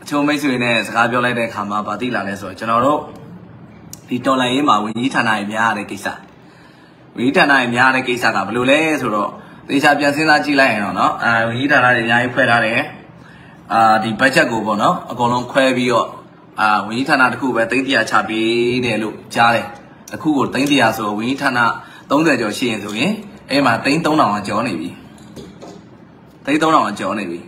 ချိုးမိတ်ဆွေနဲ့စကားပြောလိုက်တဲ့အခါမှာဗာတိလာလဲဆိုတော့ကျွန်တော်တို့ဒီတော်လိုင်းရေးမှာဝန်ကြီးဌာနရဲ့များရတဲ့ကိစ္စဝန်ကြီးဌာနရဲ့များရတဲ့ကိစ္စကဘယ်လိုလဲဆိုတော့သေချာပြန်စဉ်းစားကြည့်လိုက်ရင်တော့เนาะဝန်ကြီးဌာနတွေအများကြီးဖွဲ့ထားတယ်ဒီ budget ကိုပေါ့เนาะအကုန်လုံးခွဲပြီးတော့ဝန်ကြီးဌာနတစ်ခုပဲ300ချပေးတယ်လို့ကြားတယ်အခုကို300ဆိုဝန်ကြီးဌာန30ကျော်ရှိရင်ဆိုရင်အဲ့မှာ3000ကကျော်နေပြီ3000ကကျော်နေပြီ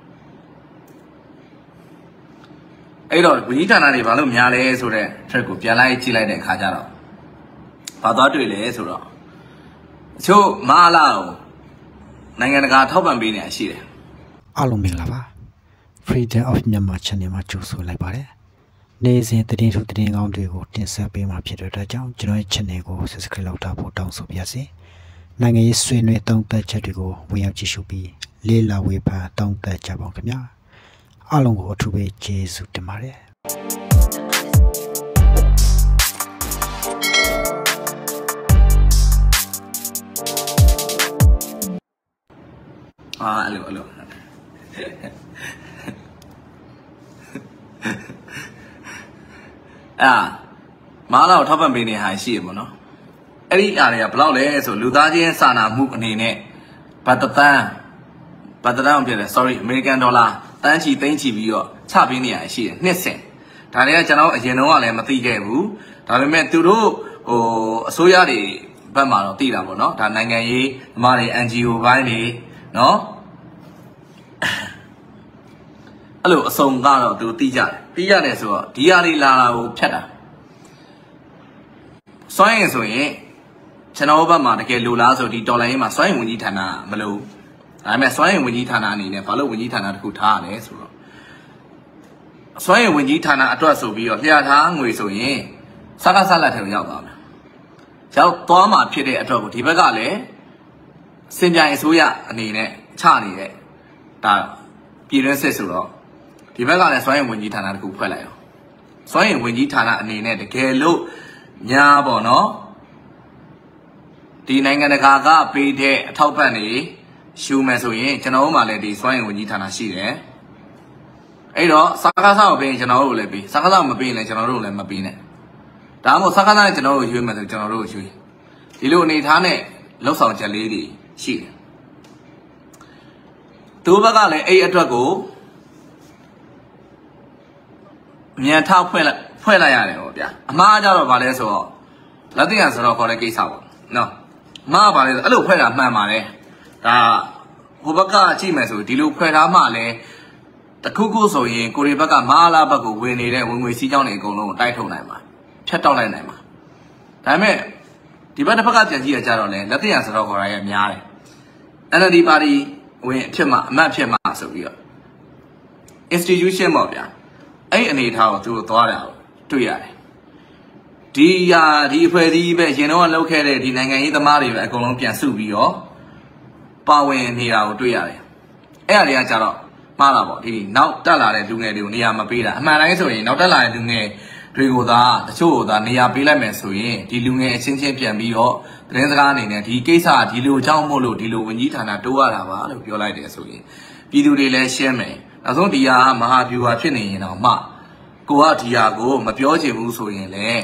အဲ့တော့ဝန်ကြီးဌာနတွေဘာလို့များလဲဆိုတဲ့ track ကိုပြန်လိုက်ကြည့်လိုက်တဲ့အခါကျတော့ဘာသွားတွေ့လဲဆိုတော့အချို့မအားလားနိုင်ငံတကာထောက်ပံ့ပေးနေရှိတယ်အားလုံးမင်္ဂလာပါ Freedom of Myanmar Channel မှာကြိုဆိုလိုက်ပါတယ်နေ့စဉ်သတင်းထုတ်သတင်းကောင်းတွေကိုတင်ဆက်ပေးမှာဖြစ်တဲ့အတွက်ကြောင့်ကျွန်တော်ရဲ့ channel ကို subscribe လုပ်ထားဖို့တောင်းဆိုပါရစေနိုင်ငံရေးဆွေးနွေးသုံးသပ်ချက်တွေကိုဝင်ရောက်ကြည့်ရှုပြီးလေ့လာဝေဖန်သုံးသပ်ကြပါဦးခင်ဗျာအားလုံးကိုအထူးပဲကျေးဇူးတင်ပါတယ်အဲ့လိုမားလာကိုထောက်ပံ့ပေးနေဟာရှိရပေါ့နော်အဲ့ဒီအားတွေကဘယ်လောက်လဲဆိုလူသားချင်းစာနာမှုအနေနဲ့ဘတ်တန်းအောင်ပြတယ် sorry American dollar တန်းချီသိန်းချီပြီးတော့ချပေးနေရရှိတယ်နှစ်စဉ်ဒါတွေကကျွန်တော်အရင်တော့ကလည်းမသိခဲ့ဘူးဒါပေမဲ့သူတို့အစိုးရတွေဘက်မှာတော့သိတာပေါ့နော်ဒါနိုင်ငံရေးဓမ္မတွေ NGO ဘိုင်းတွေနော်အဲ့လိုအစုံကတော့သူသိကြတယ်ဆိုတော့ဒီဟာတွေလာတာကိုဖြတ်တာစွမ်းရင်ဆိုရင်ကျွန်တော်ဘက်မှာတကယ်လိုလားဆိုဒီတော်လိုင်းရေးမှာစွမ်းရင်ဝန်ကြီးဌာနမလို့ဒါပေမဲ့စွမ်းရင်ဝန်ကြီးဌာနအနေနဲ့ဘာလို့ဝန်ကြီးဌာနတစ်ခုထားရလဲဆိုတော့စွမ်းရင်ဝန်ကြီးဌာနအတွက်ဆိုပြီးတော့လျှာထားငွေဆိုရင်စကားဆက်လက်ထဲကိုရောက်သွားမယ်ရောက်သွားမှာဖြစ်တဲ့အတွက်ကိုဒီဘက်ကလည်းစင်ပြိုင်အစိုးရအနေနဲ့ချနေတဲ့ဒါပြည်တွင်းစစ်ဆိုတော့ဒီဘက်ကလည်းစွမ်းရင်ဝန်ကြီးဌာနတစ်ခုဖွဲ့လိုက်အောင်စွမ်းရင်ဝန်ကြီးဌာနအနေနဲ့တကယ်လို့ညာပေါ့နော်ဒီနိုင်ငံတကာကပေးတဲ့အထောက်ပံ့တွေရှူမယ်ဆိုရင်ကျွန်တော်တို့မှလည်းဒီစွမ်းရင်ဝန်ကြီးဌာနရှိတယ်အဲ့တော့စကားစားကိုပေးရင်ကျွန်တော်တို့လည်းပေးစကားစားမပေးရင်လည်းကျွန်တော်တို့လည်းမပေးနဲ့ဒါမှမဟုတ်စကားစားနဲ့ကျွန်တော်တို့ရွေးမယ်ဆိုကျွန်တော်တို့ရွေးဒီလိုအနေထားနဲ့လှုပ်ဆောင်ချက်လေးတွေရှိတယ်သူဘက်ကလည်းအဲ့အတွက်ကိုမြန်ထောက်ဖွဲ့လိုက်ရတယ်ပေါ့ဗျာအမှားကြတော့ဗာလဲဆိုတော့လက်တင်ရဆိုတော့ခေါ်တဲ့ကိစ္စပေါ့နော်အမှားဗာလဲဆိုအဲ့လိုဖွဲ့တာမှန်ပါတယ်ဒါဟိုဘက်ကကြည့်မယ်ဆိုဒီလိုဖွဲ့ထားမှလည်းတခုခုဆိုရင်ကိုရီဘက်ကမအားလားဘက်ကိုဝင်နေတဲ့ဝင်ငွေစီးကြောင်းတွေအကုန်လုံးကိုတိုက်ထုတ်နိုင်မှာဖြတ်တောက်လိုက်နိုင်မှာဒါပေမဲ့ဒီဘက်တစ်ဖက်ကပြန်ကြည့်ရကြတော့လဲလက်တင်ရဆိုတော့ခေါ်ရရဲ့များတယ် NLD ပါတီဝင်အဖြစ်မှအမတ်ဖြစ်မှဆိုပြီးတော့ institution ပေါ့ဗျာအဲ့အနေထားကိုသူတို့သွားတာကိုတွေ့ရတယ်ဒီအဖွဲ့အစည်းပဲရင်တော့လောက်ခဲ့တဲ့ဒီနိုင်ငံရေးသမားတွေပဲအကုန်လုံးပြန်စုပြီးတော့ပါဝင်နေတာကိုတွေ့ရတယ်အဲ့အရာတွေကကြတော့မှားတာပေါ့ဒီနောက်တက်လာတဲ့လူငယ်တွေကိုနေရာမပေးတာအမှန်တိုင်းဆိုရင်နောက်တက်လာတဲ့လူငယ်တွေကိုသာတချို့ကိုသာနေရာပေးလိုက်မယ်ဆိုရင်ဒီလူငယ်အချင်းချင်းပြန်ပြီးတော့သတင်းစကားအနေနဲ့ဒီကိစ္စဒီလိုကြောင့်မို့လို့ဒီလိုဝန်ကြီးဌာနတိုးရတာပါလို့ပြောလိုက်တယ်ဆိုရင်ပြည်သူတွေလည်းရှင်းမယ်နောက်ဆုံးဒီဟာမဟာဗျူဟာဖြစ်နေရင်တော့မှကိုကဒီဟာကိုမပြောချင်ဘူးဆိုရင်လည်း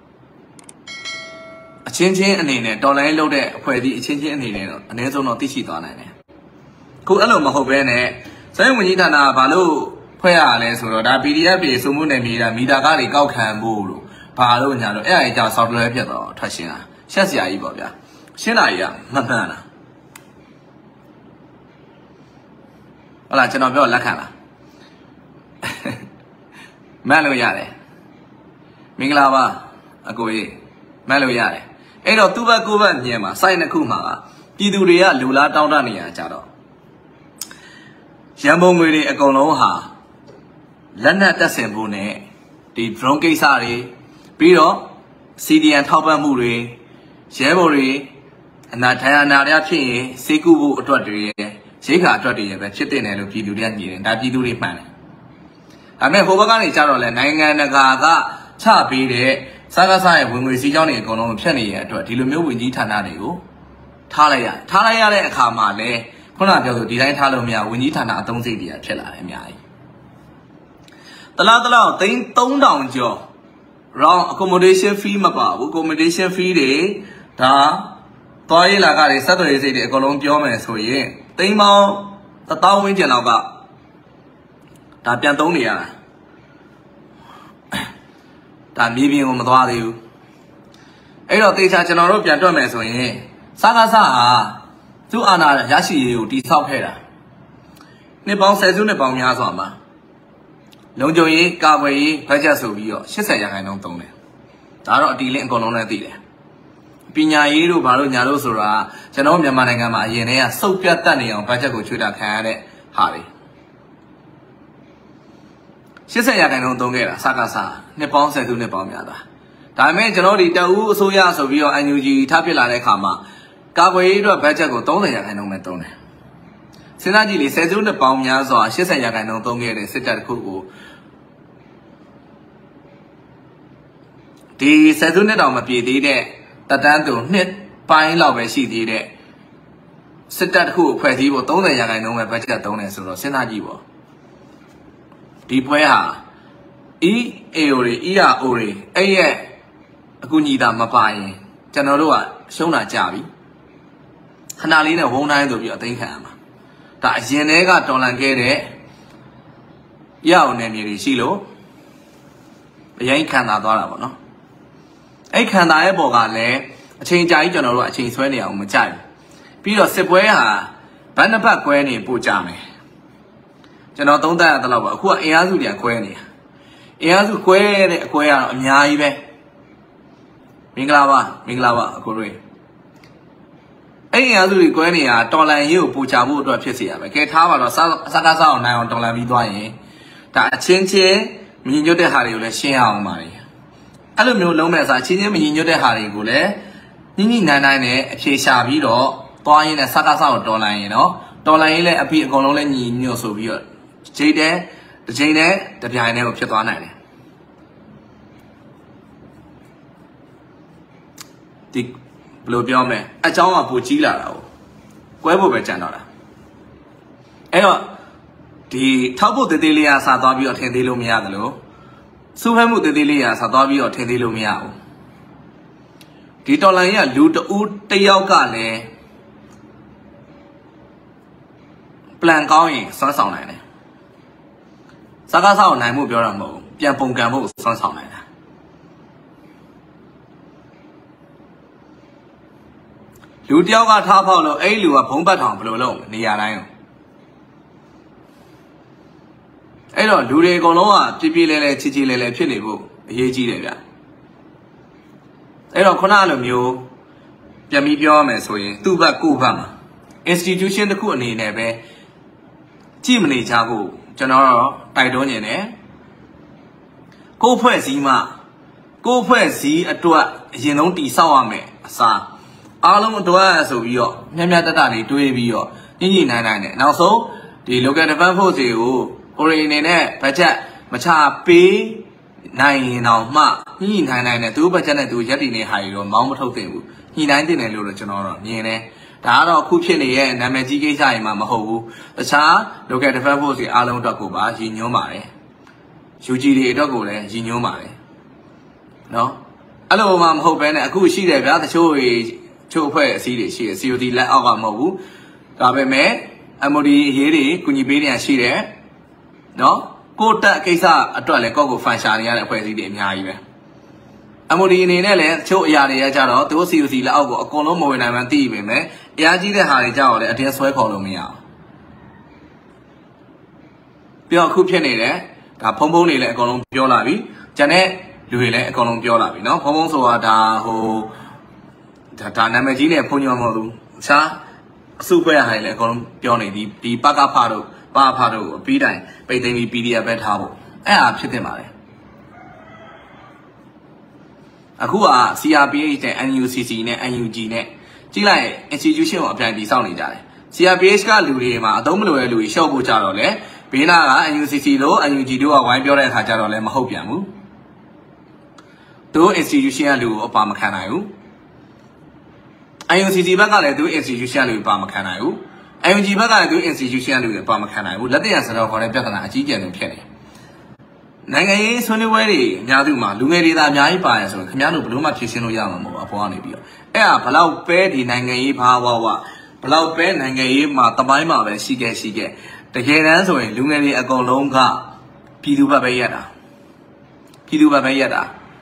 အချင်းချင်းအနေနဲ့တော်လိုင်းလုပ်တဲ့အဖွဲ့အစည်းအချင်းချင်းအနေနဲ့တော့အနည်းဆုံးတော့သိရှိသွားနိုင်တယ်ခုအဲ့လိုမဟုတ်ဘဲနဲ့စက်ဝန်ကြီးဌာနကဘာလို့ဖွဲ့ရလဲဆိုတော့ဒါ PDF တွေစုံမှုနယ်မြေတာမီတာကားတွေကောက်ခံဖို့လို့ဘာလို့ညာလို့အဲ့အရာကြီးကြောင့် software ဖြစ်တော့ထွက်ရှင်းတာရှက်စရာကြီးပေါ့ဗျာရှင်းတာကြီးကမမှန်တာဟုတ်လားကျွန်တော်ပြောလက်ခံလားမန်လို့ရတယ်မင်္ဂလာပါအကိုကြီးမန်လို့ရတယ်အဲ့တော့သူ့ဘက်ကိုယ့်ဘက်ညင်မှာစိုက်နှစ်ခုမှာကပြည်သူတွေကလူလားတောင်းတနေရကြတော့ရန်ပုံငွေတွေအကုန်လုံးဟာလက်နက်တက်ဆင်ဖို့နဲ့ဒီ drone ကိစ္စတွေပြီးတော့ CDN ထောက်ပံ့မှုတွေရဲဘော်တွေအနာထိုင်အနာရဖြစ်ရင်စေကူဖို့အတွက်တွေရိတ်ခါအတွက်တွေပဲဖြစ်တဲ့နယ်လို့ပြည်သူတွေကညင်တယ်ဒါပြည်သူတွေမှန်တယ်ဒါပေမဲ့ဟိုဘက်ကနေကြတော့လဲနိုင်ငံတကာကချပေးတဲ့စကားစားရဲ့ဝင်ငွေစီးကြောင်းတွေအကုန်လုံးဖြတ်နေရတဲ့အတွက်ဒီလိုမျိုးဝင်ကြီးဌာနတွေကိုထားလိုက်ရတဲ့အခါမှာလဲခုနပြောဆိုဒီတိုင်းထားလို့မရဝင်ကြီးဌာနအသုံးစိတ်တွေကဖြစ်လာတယ်အများကြီးတလားသိန်း3000ကျော် round accommodation fee မပါဘူး accommodation fee တွေဒါသွားရေးလာကတွေဆက်သွယ်ရေးစိတ်တွေအကုန်လုံးပြောမယ်ဆိုရင်သိန်းပေါင်း1000ဝန်းကျင်လောက်ကဒါပြန်သုံးနေရတာဒါမြေပြင်ကိုမသွားသေးဘူးအဲ့တော့တေချာကျွန်တော်တို့ပြန်တွက်မယ်ဆိုရင်စကားစဟာသူ့အာဏာရရှိရေးကိုတိဆောက်ခဲ့တာနှစ်ပေါင်း10စုနှစ်ပေါင်းများစွာမှာလုံခြုံရေးကာကွယ်ရေးဘတ်ဂျက်ဆိုပြီးတော့80%သုံးတယ်ဒါတော့အတီလင်းအကုန်လုံးလည်းသိတယ်ပညာရေးတို့ဘာလို့ညာလို့ဆိုတာကျွန်တော်မြန်မာနိုင်ငံမှာအရင်တည်းကစုပ်ပြတ်တက်နေအောင်ဘတ်ဂျက်ကိုချွေတာခံရတဲ့ဟာတွေ80%သုံးခဲ့တာစကားစနှစ်ပေါင်း10စုနှစ်ပေါင်းများတာဒါပေမဲ့ကျွန်တော်ဒီတအူးအစိုးရဆိုပြီးတော့ NUG ထားဖြစ်လာတဲ့အခါမှာကာကွယ်ရေးအတွက်ဘတ်ဂျက်ကို30%ပဲသုံးတယ်စဉ်းစားကြည့်လေ10စုနှစ်ပေါင်းများစွာ80%သုံးခဲ့တဲ့စစ်တပ်တစ်ခုကိုဒီ10စုနှစ်တောင်မပြည့်သေးတဲ့တက်တန်းသူနှစ်ပိုင်းလောက်ပဲရှိသေးတဲ့စစ်တပ်တစ်ခုကိုဖွဲ့စည်းဖို့30%ပဲဘတ်ဂျက်သုံးတယ်ဆိုတော့စဉ်းစားကြည့်ပေါ့ဒီပွဲဟာ EAO တွေ ERO တွေအဲ့ရဲ့အခုညီတာမပါရင်ကျွန်တော်တို့ကရှုံးတာကြပြီခဏလေးနဲ့ဝုန်းတိုင်းဆိုပြီးအသိခံရမှာဒါအရင်တည်းကတော်လန်ခဲ့တဲ့ရအောင်နယ်မြေတွေရှိလို့အရင်ခံတာသွားတာပေါ့နော်အဲ့ခံတာရဲ့ပေါ်ကလည်းအချိန်ကြာကြီးကျွန်တော်တို့အချိန်ဆွဲနေအောင်မကြိုက်ဘူးပြီးတော့စစ်ပွဲဟာဘန်းနှစ်ဖက်ကွဲနေပို့ကြမယ်ကျွန်တော်သုံးသပ်ရတဲ့လောက်ပါအခုကအင်အားစုတွေကကွဲနေတာအင်အားစုကွဲတဲ့အကွဲကတော့အများကြီးပဲမင်္ဂလာပါအခုတွေအဲ့အင်အားစုတွေကွဲနေတာတော်လန်ရေးကိုပူချဖို့အတွက်ဖြစ်စေရမယ်ကဲထားပါတော့စကားအောင်နိုင်အောင်တော်လန်ပြီးသွားရင်ဒါအချင်းချင်းမြင်ညွတ်တဲ့ဟာတွေကိုလည်းရှင်းအောင်ပါလေအဲ့လိုမျိုးလုံးမဲ့အစားချင်းချင်းမမြင်ညွတ်တဲ့ဟာတွေကိုလည်းညှိနှိုင်းနဲ့အဖြေရှာပြီးတော့သွားရင်းနဲ့စကားကိုတော်လန်ရင်နော်တော်လန်ရေးလည်းအပြီးအကုန်လုံးလည်းညီညွတ်ဆိုပြီးတော့တစ်ချိန်နဲ့တပြိုင်တည်းကိုဖြစ်သွားနိုင်တယ်ဒီဘယ်လိုပြောမလဲအเจ้าကပိုကြီးလာတာကိုကွဲဖို့ပဲကြံတော့တာအဲ့တော့ဒီထောက်ဖို့တေးသေးလေးအားစားသွားပြီးတော့ထင်သေးလို့မရတယ်လို့စူးဖဲမှုတေးသေးလေးအားစားသွားပြီးတော့ထင်သေးလို့မရဘူးဒီတော်လိုင်းကလူတဦးတယောက်ကလည်းplan ကောင်းရင်စွမ်းဆောင်နိုင်တယ်စကားဆောင်နိုင်မှုပြောတာမဟုတ်ဘူးပြန်ပုံကံဖို့စွမ်းဆောင်နိုင်တာလူတယောက်ကထားဖောက်လို့အဲ့လူကဘုံပတ်ထောင်ဘယ်လိုလုပ်နေရာတိုင်းကိုအဲ့တော့လူတွေအကုန်လုံးကပြပြလဲချီလဲဖြစ်နေဖို့အရေးကြီးတယ်ဗျအဲ့တော့ခုနလိုမျိုးပြန်ပြီးပြောရမယ်ဆိုရင်သူ့ဘက်ကိုယ့်ဘက်မှာ institution တစ်ခုအနေနဲ့ပဲကြည့်မနေကြဖို့ကျွန်တော်တော့တိုက်တွန်းနေတယ်ကိုယ့်ဖွဲ့စည်းမှကိုယ့်ဖွဲ့စည်းအတွက်အရင်ဆုံးတည်ဆောက်ရမယ်အစားအားလုံးအတွက်ဆိုပြီးတော့မြတ်တလေးတွေးပြီးတော့ညှိနိုင်နဲ့နောက်ဆုံးဒီ local defense force တွေကိုကိုရီအနေနဲ့ဘတ်ဂျက်မချပေးနိုင်ရင်တော့မှညှိနိုင်နဲ့သူ့ဘတ်ဂျက်နဲ့သူရက်တည်နေဟာရီတော့မောင်းမထုတ်သင့်ဘူးညှိနိုင်တင်တယ်လို့တော့ကျွန်တော်တော့မြင်တယ်ဒါကတော့အခုဖြစ်နေတဲ့နာမည်ကြီးကိစ္စတွေမှာမဟုတ်ဘူးတခြား local defense force တွေအားလုံးအတွက်ကိုပါရည်ညွှန်းပါတယ် UG တွေအတွက်ကိုလည်းရည်ညွှန်းပါတယ်နော်အဲ့လိုမှမဟုတ်ဘဲနဲ့အခုရှိတယ်ဗျာတချို့အဖွဲ့အစည်းတွေရှိတယ် COD လက်အောက်ကမဟုတ်ဘူးဒါပေမဲ့ MOD အရေးတွေကုညီပေးနေရရှိတယ်နော်ကိုတက်ကိစ္စအတွက်လည်းကိုယ့်ကိုဖန်ရှာနေရတဲ့အဖွဲ့အစည်းတွေအများကြီးပဲ MOD အနေနဲ့လည်းတချို့အရာတွေရကြတော့သူတို့ COC လက်အောက်ကိုအကုန်လုံးမဝင်နိုင်မှန်းသိပြီပဲအရာကြီးတဲ့ဟာတွေကြောက်လည်းအတင်းဆွဲခေါ်လို့မရအောင်ပြီးတော့အခုဖြစ်နေတယ်ဒါဖုံတွေလည်းအကုန်လုံးပြောလာပြီကျန်တဲ့လူတွေလည်းအကုန်လုံးပြောလာပြီနော်ဖုံဆိုတာဒါဒါနာမည်ကြီးနဲ့ဖုံညောမဟုတ်ဘူးရှားအစုဖွဲ့ရဟိုင်လည်းအကုန်လုံးပြောနေဒီပကဖတို့ပါဖတို့အပြီးတိုင်းပိတ်သိမ်းပြီး PDF ပဲထားဖို့အဲ့ဟာဖြစ်တင်ပါလေအခုက CRPH နဲ့ NUCC နဲ့ NUG နဲ့ကြည့်လိုက် institution ကိုအပြိုင်တည်ဆောက်နေကြတယ် CRPH ကလူတွေမှာအသုံးမလိုတဲ့လူတွေရှော့ဖို့ကြတော့လေဘေးနာက NUCC တို့ NUG တို့ကဝိုင်းပြောတဲ့အခါကျတော့လည်းမဟုတ်ပြန်ဘူးသူ institution ကလူကိုအပါမခံနိုင်ဘူး NUCC ဘက်ကလည်းသူ institution လူပါမခံနိုင်ဘူး NUG ဘက်ကလည်းသူ institution လူပါမခံနိုင်ဘူးလက်တရစတော့ခေါ်တဲ့ပြဿနာအကြီးကျယ်ဆုံးဖြစ်နေနိုင်ငံရေးဆွေးနွေးပွဲတွေအများစုမှာလူငယ်တွေသာအများကြီးပါရဆိုရင်ခင်ဗျားတို့ဘလို့မှဖြည့်ရှင်းလို့ရမှာမဟုတ်အပေါ်ကနေပြီးတော့အဲ့ဒါဘလောက်ပဲဒီနိုင်ငံရေးဘာဝဘလောက်ပဲနိုင်ငံရေးမှာတပိုင်းမှာပဲရှိခဲ့တကယ်တမ်းဆိုရင်လူငယ်တွေအကုန်လုံးကပြည်သူဘက်ပဲရက်တာပြည်သူဘက်ပဲရက်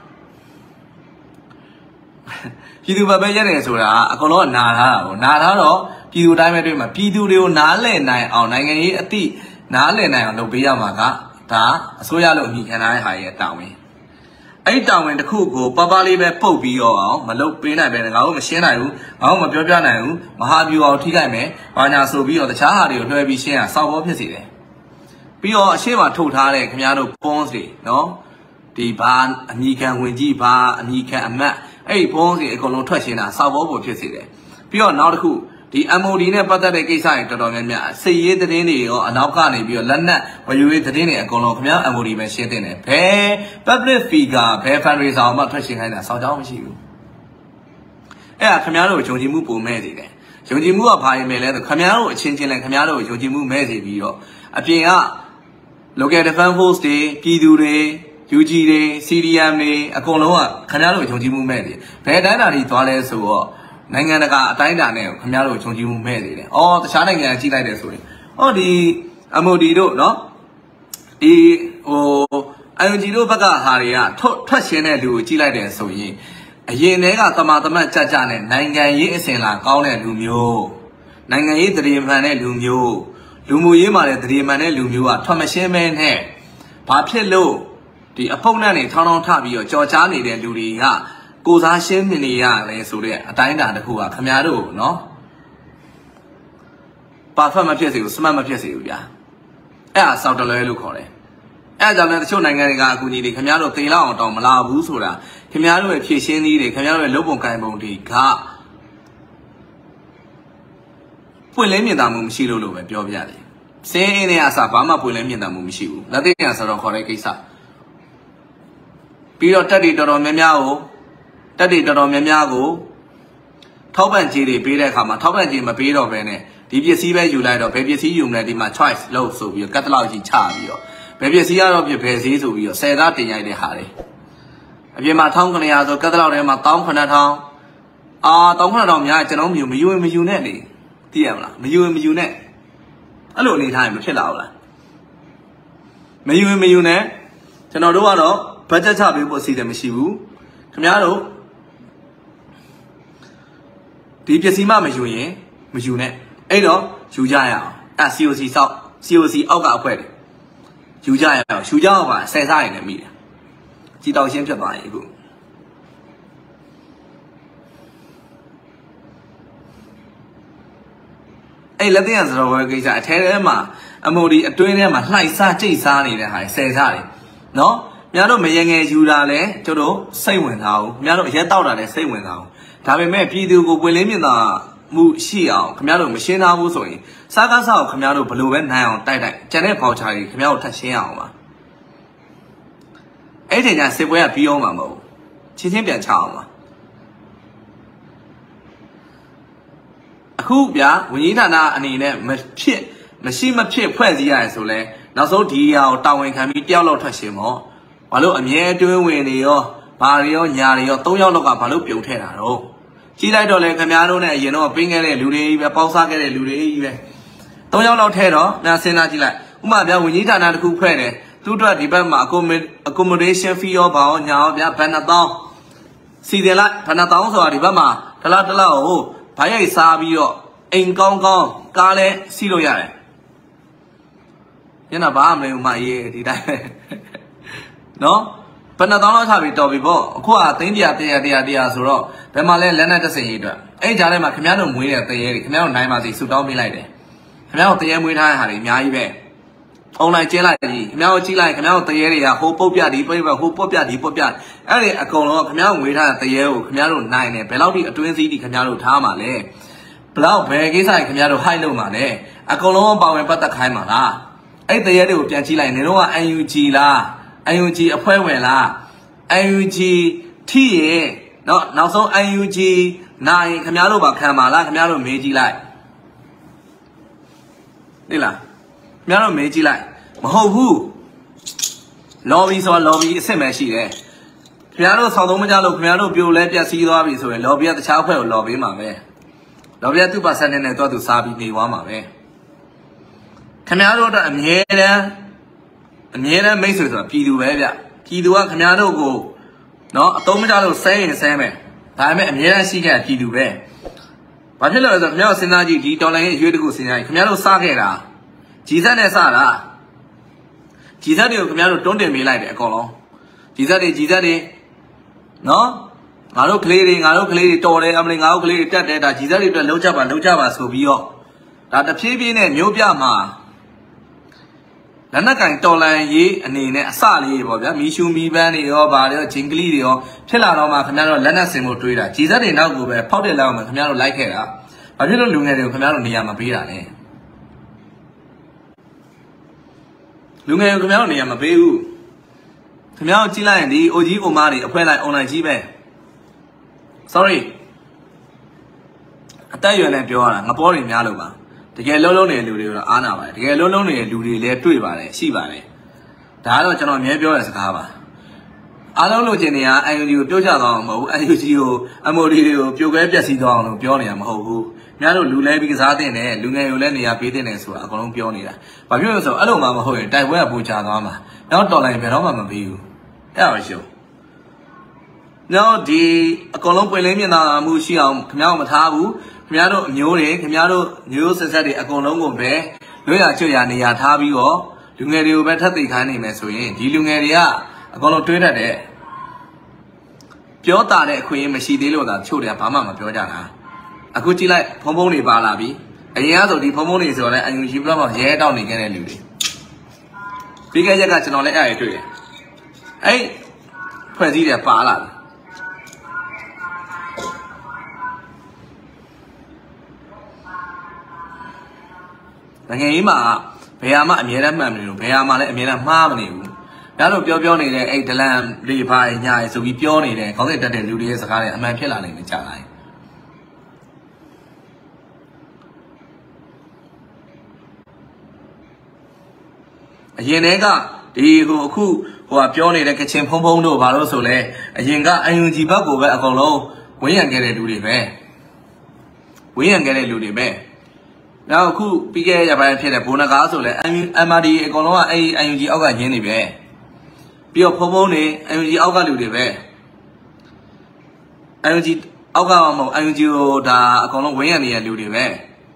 တယ်ဆိုတာအကုန်လုံးကနာထားတာပေါ့နာထားတော့ပြည်သူတိုင်းပဲတွေ့မှာပြည်သူတွေကိုနားလည်နိုင်အောင်နိုင်ငံရေးအသည့်နားလည်နိုင်အောင်လုပ်ပေးရမှာကဒါအစိုးရလို့အမိခံထားတဲ့ဟာရဲ့တာဝန်အဲ့တာဝန်တစ်ခုကိုပပလေးပဲပုတ်ပြီးတော့အောင်မလုပ်ပေးနိုင်ပဲငါတို့မရှင်းနိုင်ဘူးငါတို့မပြောပြနိုင်ဘူးမဟာဗျူအောင်ထိခိုက်မယ်ဘာညာဆိုပြီးတော့တခြားဟာတွေကိုလွှဲပြီးရှင်းရစောက်ဘောဖြစ်စေတယ်ပြီးတော့အရှိမထုတ်ထားတဲ့ခင်ဗျားတို့ bonds တွေနော်ဒီဘာအမိခံဝင်ကြီးဘာအမိခံအမတ်အဲ့ဒီ bonds တွေအကုန်လုံးထွက်ရှင်းတာစောက်ဘောပေါ်ဖြစ်စေတယ်ပြီးတော့နောက်တစ်ခုဒီ MOD နဲ့ပတ်သက်တဲ့ကိစ္စတွေတော်တော်များများစစ်ရေးသတင်းတွေရောအနောက်ကနေပြီးတော့လက်နက်ဝယ်ယူရေးသတင်းတွေအကုန်လုံးခင်ဗျား MOD ပဲရှင်းတင်တယ်ဘယ် public figure ဘယ် fundraiser မှထွက်ရှင်းခိုင်းတာစောင့်ကြောင်းမရှိဘူးအဲ့ဒါခင်ဗျားတို့ယုံကြည်မှုပုံမဲ့နေတယ်ယုံကြည်မှုကဘာရင်ပဲလဲဆိုခင်ဗျားတို့အချင်းချင်းလဲခင်ဗျားတို့ယုံကြည်မှုမဲ့စေပြီးတော့အပြင်က local defense force တွေပြည်သူတွေ UG တွေ CDM တွေအကုန်လုံးကခင်ဗျားတို့ယုံကြည်မှုမဲ့တယ်ဘယ်တိုင်းတာတွေသွားလဲဆိုတော့နိုင်ငံတကာအတိုင်းအတာနဲ့ခင်ဗျားတို့ယုံကြည်မှုမဲ့နေတယ်။အော်တခြားနိုင်ငံကြီးလိုက်တယ်ဆိုရင်အော်ဒီ MOD တို့နော်ဒီING တို့ဘက်ကဟာတွေကထွက်ရှင်းတဲ့လူကိုကြီးလိုက်တယ်ဆိုရင်အရင်တည်းကတမကြနဲ့နိုင်ငံရေးအစဉ်လာကောင်းတဲ့လူမျိုးနိုင်ငံရေးတရေမှန်တဲ့လူမျိုးလူမှုရေးမှာလည်းတရေမှန်တဲ့လူမျိုးကထွက်မရှင်းမဲနဲ့ဘာဖြစ်လို့ဒီအဖုံနဲ့နေထောင်းထပြီးတော့ကြော်ချားနေတဲ့လူတွေကကိုစားရှင်းနေရတယ်ဆိုတဲ့အတိုင်းအတာတစ်ခုကခင်ဗျားတို့နော်ပါဖတ်မဖြစ်စေဘူးစမတ်မဖြစ်စေဘူးဗျာအဲ့ဒါစောက်တလွဲလို့ခေါ်တယ်အဲ့ဒါကြောင့်လည်းတချို့နိုင်ငံတွေကအကူအညီတွေခင်ဗျားတို့တင်လောက်အောင်တောင်းမလာဘူးဆိုတာခင်ဗျားတို့ရဲ့ဖြည့်ရှင်းနည်းတွေခင်ဗျားတို့ရဲ့လုပ်ပုံကိုင်ပုံတွေကပွင့်လင်းမြင်သာမှုမရှိလို့ပဲပြောပြရတယ်စင်းအင်းနဲ့အစားဘာမှပွင့်လင်းမြင်သာမှုမရှိဘူးလက်သိညာဆိုတော့ခေါ်တဲ့ကိစ္စပြီးတော့တက်တွေတော်တော်များများကိုထောက်ပံ့ကြေးတွေပေးတဲ့အခါမှာထောက်ပံ့ကြေးမပေးတော့ဘဲနဲ့ဒီပစ္စည်းပဲယူလိုက်တော့ဘယ်ပစ္စည်းယူမလဲဒီမှာ choice လုပ်ဆိုပြီးတော့ကတ်တလောက်ကြီးချပြီးတော့ဘယ်ပစ္စည်းကတော့ပြဘယ်ဈေးဆိုပြီးတော့10သားတင်ရိုက်တဲ့ဟာတွေအပြင်မှာ1900ဆိုကတ်တလောက်ထဲမှာ19000 19000များကျွန်တော်မယူနဲ့လေသိရမလားမယူနဲ့အဲ့လိုအနေထားရင်မဖြစ်လာဘူးလားမယူနဲ့ကျွန်တော်တို့ကတော့ဘတ်ဂျက်ချပေးဖို့အစီအစဉ်မရှိဘူးခင်ဗျားတို့ဒီပစ္စည်းမှမယူရင်မယူနဲ့အဲ့တော့ယူကြရအောင်အဲ့ COC အောက်ကအဖွဲ့တွေယူကြရအောင်ယူကြအောင်ပါဆယ်စားရင်လည်းမိတယ်ကြည်တောင်ရှင်းဖြစ်သွားရင်အခုအဲ့လက်သိရစတော်ဝဲကိစ္စအထဲထဲမှာအမိုဒီအတွင်းထဲမှာလှိုက်စားကြိတ်စားနေတဲ့ဟာဆယ်စားတယ်နော်များတို့မရငယ်ယူတာလဲကျတို့စိတ်ဝင်စားအောင်များတို့ရက်တောက်တာလဲစိတ်ဝင်စားအောင်ဒါပေမဲ့ပြည်သူကိုပွင့်လင်းမြင်သာမှုရှိအောင်ခင်ဗျားတို့မရှင်းသားဘူးဆိုရင်စားကားစားကိုခင်ဗျားတို့ဘယ်လိုပဲနိုင်အောင်တိုက်ကျန်တဲ့ပေါချာကြီးခင်ဗျားတို့ထပ်ရှင်းအောင်ပါအဲ့ဒီညစစ်ပွဲကပြီးအောင်မှာမဟုတ်ချင်းပြန်ချအောင်ပါအခုဗျာဝန်ကြီးဌာနအနေနဲ့မရှိမဖြစ်ဖွဲ့စည်းရတယ်ဆိုလဲနောက်ဆုံးဒီဟာကိုတာဝန်ခံပြီးတယောက်လောက်ထွက်ရှင်းမောဘာလို့အမြဲအတွင်းဝင်နေရောဘာတွေရောညာတွေရော3ယောက်လောက်ကဘာလို့ပြုံထဲတာတော့ကြီးလိုက်တော့လေခင်ဗျားတို့နဲ့အရင်တော့ပင်းခဲ့တဲ့လူတွေကြီးပဲပေါင်းစားခဲ့တဲ့လူတွေကြီးပဲ3ယောက်လောက်ထဲတော့ညာစဉ်းစားကြည့်လိုက်ဥပမာဗျာဝန်ကြီးဌာနတစ်ခုဖွဲ့တယ်သူ့အတွက်ဒီဘက်မှာ accommodation fee ရောဘာရောညာရောဗျာဘယ်နှသောင်းစီတယ်လိုက်ဘယ်နှသောင်းဆိုတာဒီဘက်မှာတလားကိုဘိုင်းရိုက်စားပြီးတော့အိမ်ကောင်းကားလဲစီးလို့ရတယ်ညနာဘာမှမလဲဥမာရေးဒီတိုင်းနော်ဘယ်နှသောင်းလောက်ချပြီးတော်ပြီပေါ့အခုကသိန်း100ဆိုတော့ဘယ်မှာလဲလက်နဲ့တစင်ရေးအတွက်အဲ့ကြားထဲမှာခင်ဗျားတို့မွေးတဲ့တရေတွေခင်ဗျားတို့နိုင်ပါစေဆူတောင်းပေးလိုက်တယ်ခင်ဗျားတို့တရေမွေးထားတဲ့ဟာတွေအများကြီးပဲအွန်လိုင်းကျင်းလိုက်ကြီးခင်ဗျားတို့ကြည့်လိုက်ခင်ဗျားတို့တရေတွေကဟိုပုတ်ပြဒီပုတ်ပြဟိုပုတ်ပြဒီပုတ်ပြအဲ့ဒီအကုန်လုံးခင်ဗျားတို့မွေးထားတဲ့တရေကိုခင်ဗျားတို့နိုင်တယ်ဘယ်လောက်ထိအတွင်းစည်းထိခင်ဗျားတို့ထားမှာလဲဘယ်လောက်ဘယ်ကိစ္စကြီးခင်ဗျားတို့ဟိုက်လုပ်မှာလဲအကုန်လုံးပါဝင်ပတ်သက်ခိုင်းမှာလားအဲ့တရေတွေကိုပြန်ကြည့်လိုက်နေတော့က UNG လား UNG အဖွဲ့ဝင်လား UNG ထိရဲ့နောက်ဆုံး UNG နိုင်ခင်ဗျားတို့ပါခံပါလားခင်ဗျားတို့မေးကြည့်လိုက်သိလားခင်ဗျားတို့မေးကြည့်လိုက်မဟုတ်ဘူး lobby ဆို lobby အစ်စ်ပဲရှိတယ်ခင်ဗျားတို့ဆောင်းသုံးမကြလို့ခင်ဗျားတို့ပြိုလဲပြက်စီးသွားပြီဆိုရင် lobby ကတခြားအဖွဲ့ကို lobby မှာပဲ lobby ကသူ့ percent နဲ့တော့သူစားပြီးနေသွားမှာပဲခင်ဗျားတို့တော့အမြဲတမ်းမိတ်ဆွေဆိုတာပြည်သူပဲဗျပြည်သူကခင်ဗျားတို့ကိုနော်အသုံးမကြလို့ဆဲရင်ဆဲမယ်ဒါပေမဲ့အမြဲတမ်းရှိခဲ့ပြည်သူပဲဘာဖြစ်လို့လဲဆိုတော့ခင်ဗျားတို့စဉ်းစားကြည့်ဒီတော်လိုင်းရဲ့ရွေးတခုစဉ်းစားကြည့်ခင်ဗျားတို့စခဲ့တာဂျီဇက်နဲ့စတာဂျီဇက်တွေကိုခင်ဗျားတို့တွန်းတင်ပေးလိုက်တယ်အကုန်လုံးဂျီဇက်တွေနော်ငါတို့ကလေးတွေတော်တယ်အမလီငါတို့ကလေးတွေတက်တယ်ဒါဂျီဇက်တွေအတွက်လုံးကြပါဆိုပြီးတော့ဒါတဖြည်းဖြည်းနဲ့မျိုးပြမှာလက်နက်ကင်တော်လန်ရေးအနေနဲ့အစလေးပေါ့ဗျာမီရှူမီပန်းတွေရောဗာတွေရောဂျင်ကလီတွေရောဖြစ်လာတော့မှခင်ဗျားတို့လက်နက်စင်ဖို့တွေးတာဂျီဇက်တွေနောက်ကိုပဲဖောက်တယ်လောက်မှခင်ဗျားတို့လိုက်ခဲ့တာဘာဖြစ်လို့လူငယ်တွေကိုခင်ဗျားတို့နေရာမပေးတာလဲလူငယ်ကိုခင်ဗျားတို့နေရာမပေးဘူးခင်ဗျားတို့ကြည့်လိုက်ရင်ဒီ OG အိုမာတွေအဖွဲလိုက် online ကြီးပဲ sorry အသက်အရွယ်နဲ့ပြောရတာငပေါ်တွေများလို့ပါတကယ်လုံးနေတဲ့လူတွေကတော့အားနာပါတယ်တကယ်လုံးနေတဲ့လူတွေလည်းတွေ့ပါတယ်ရှိပါတယ်ဒါကတော့ကျွန်တော်အမြဲပြောတဲ့စကားပါအားလုံးလိုချင်နေတာ IUG ကိုပြောကြသွားအောင်မဟုတ်ဘူး IUG ကို MOD တွေကိုပြိုကွဲပြက်စီးသွားအောင်လို့ပြောနေတာမဟုတ်ဘူးများတို့လူလဲပြီးကစားတဲ့နဲ့လူငယ်ကိုလည်းနေရာပေးတဲ့နဲ့ဆိုတာအကုန်လုံးပြောနေတာဘာဖြစ်လို့ဆိုအဲ့လိုမှမဟုတ်ရင်တိုက်ပွဲကပူချသွားမှာနောက်တော်လိုက်ဘယ်တော့မှမပြီးဘူးအဲ့ဒါပဲရှုံးနောက်ဒီအကုန်လုံးပွင့်လင်းမြင်သာမှုရှိအောင်ခင်ဗျားတို့မထားဘူးခင်ဗျားတို့အမျိုးတွေခင်ဗျားတို့မျိုးဆက်ဆက်တွေအကုန်လုံးကိုပဲလွတ်ရကျွတ်ရနေရာထားပြီးတော့လူငယ်တွေကိုပဲထပ်သိခိုင်းနေမယ်ဆိုရင်ဒီလူငယ်တွေကအကုန်လုံးတွေးတတ်တယ်ပြောတာတဲ့အခွင့်အရေးမရှိသေးလို့သာချို့တယ်ဘာမှမပြောကြတာအခုကြည့်လိုက်ဖုံတွေပါလာပြီအရင်ကဆိုဒီဖုံတွေဆိုတော့လည်းအယူရှိဘလောက်မှရဲတောက်နေခဲ့တဲ့လူတွေပြီးခဲ့ရက်ကကျွန်တော်လည်းအဲ့အတွေ့တယ်အဲ့ဖွဲ့စည်းတယ်ပါလာတယ်ငယ်ကြီးမှာဘယ်ဟာမှအမြဲတမ်းမှန်မနေဘူးဘယ်ဟာမှလည်းအမြဲတမ်းမှားမနေဘူးဒါတို့ပြောနေတဲ့အဲ့ဒလန်လေးပါးညာဆိုပြီးပြောနေတဲ့ခေါင်းစဉ်တက်တဲ့လူတွေရဲ့စကားတွေအမှန်ဖြစ်လာနိုင်နေကြလားအရင်တည်းကဒီအခုပြောနေတဲ့ကချင်ဖုံတို့ဘာလို့ဆိုလဲအရင်က IUG ဘက်ကိုပဲအကုန်လုံးဝင်းရံခဲ့တဲ့လူတွေပဲနောက်အခုပြီးခဲ့ရပိုင်းဖြစ်တဲ့ဘိုးနဂါဆိုလဲ MRD အကုန်လုံးကအဲ့ IUG အောက်ကရင်းနေပဲပြီးတော့ဖုံတွေ IUG အောက်ကလူတွေပဲ IUG အောက်ကမဟုတ် IUG ကိုဒါအကုန်လုံးဝင်းရံနေတဲ့လူတွေပဲ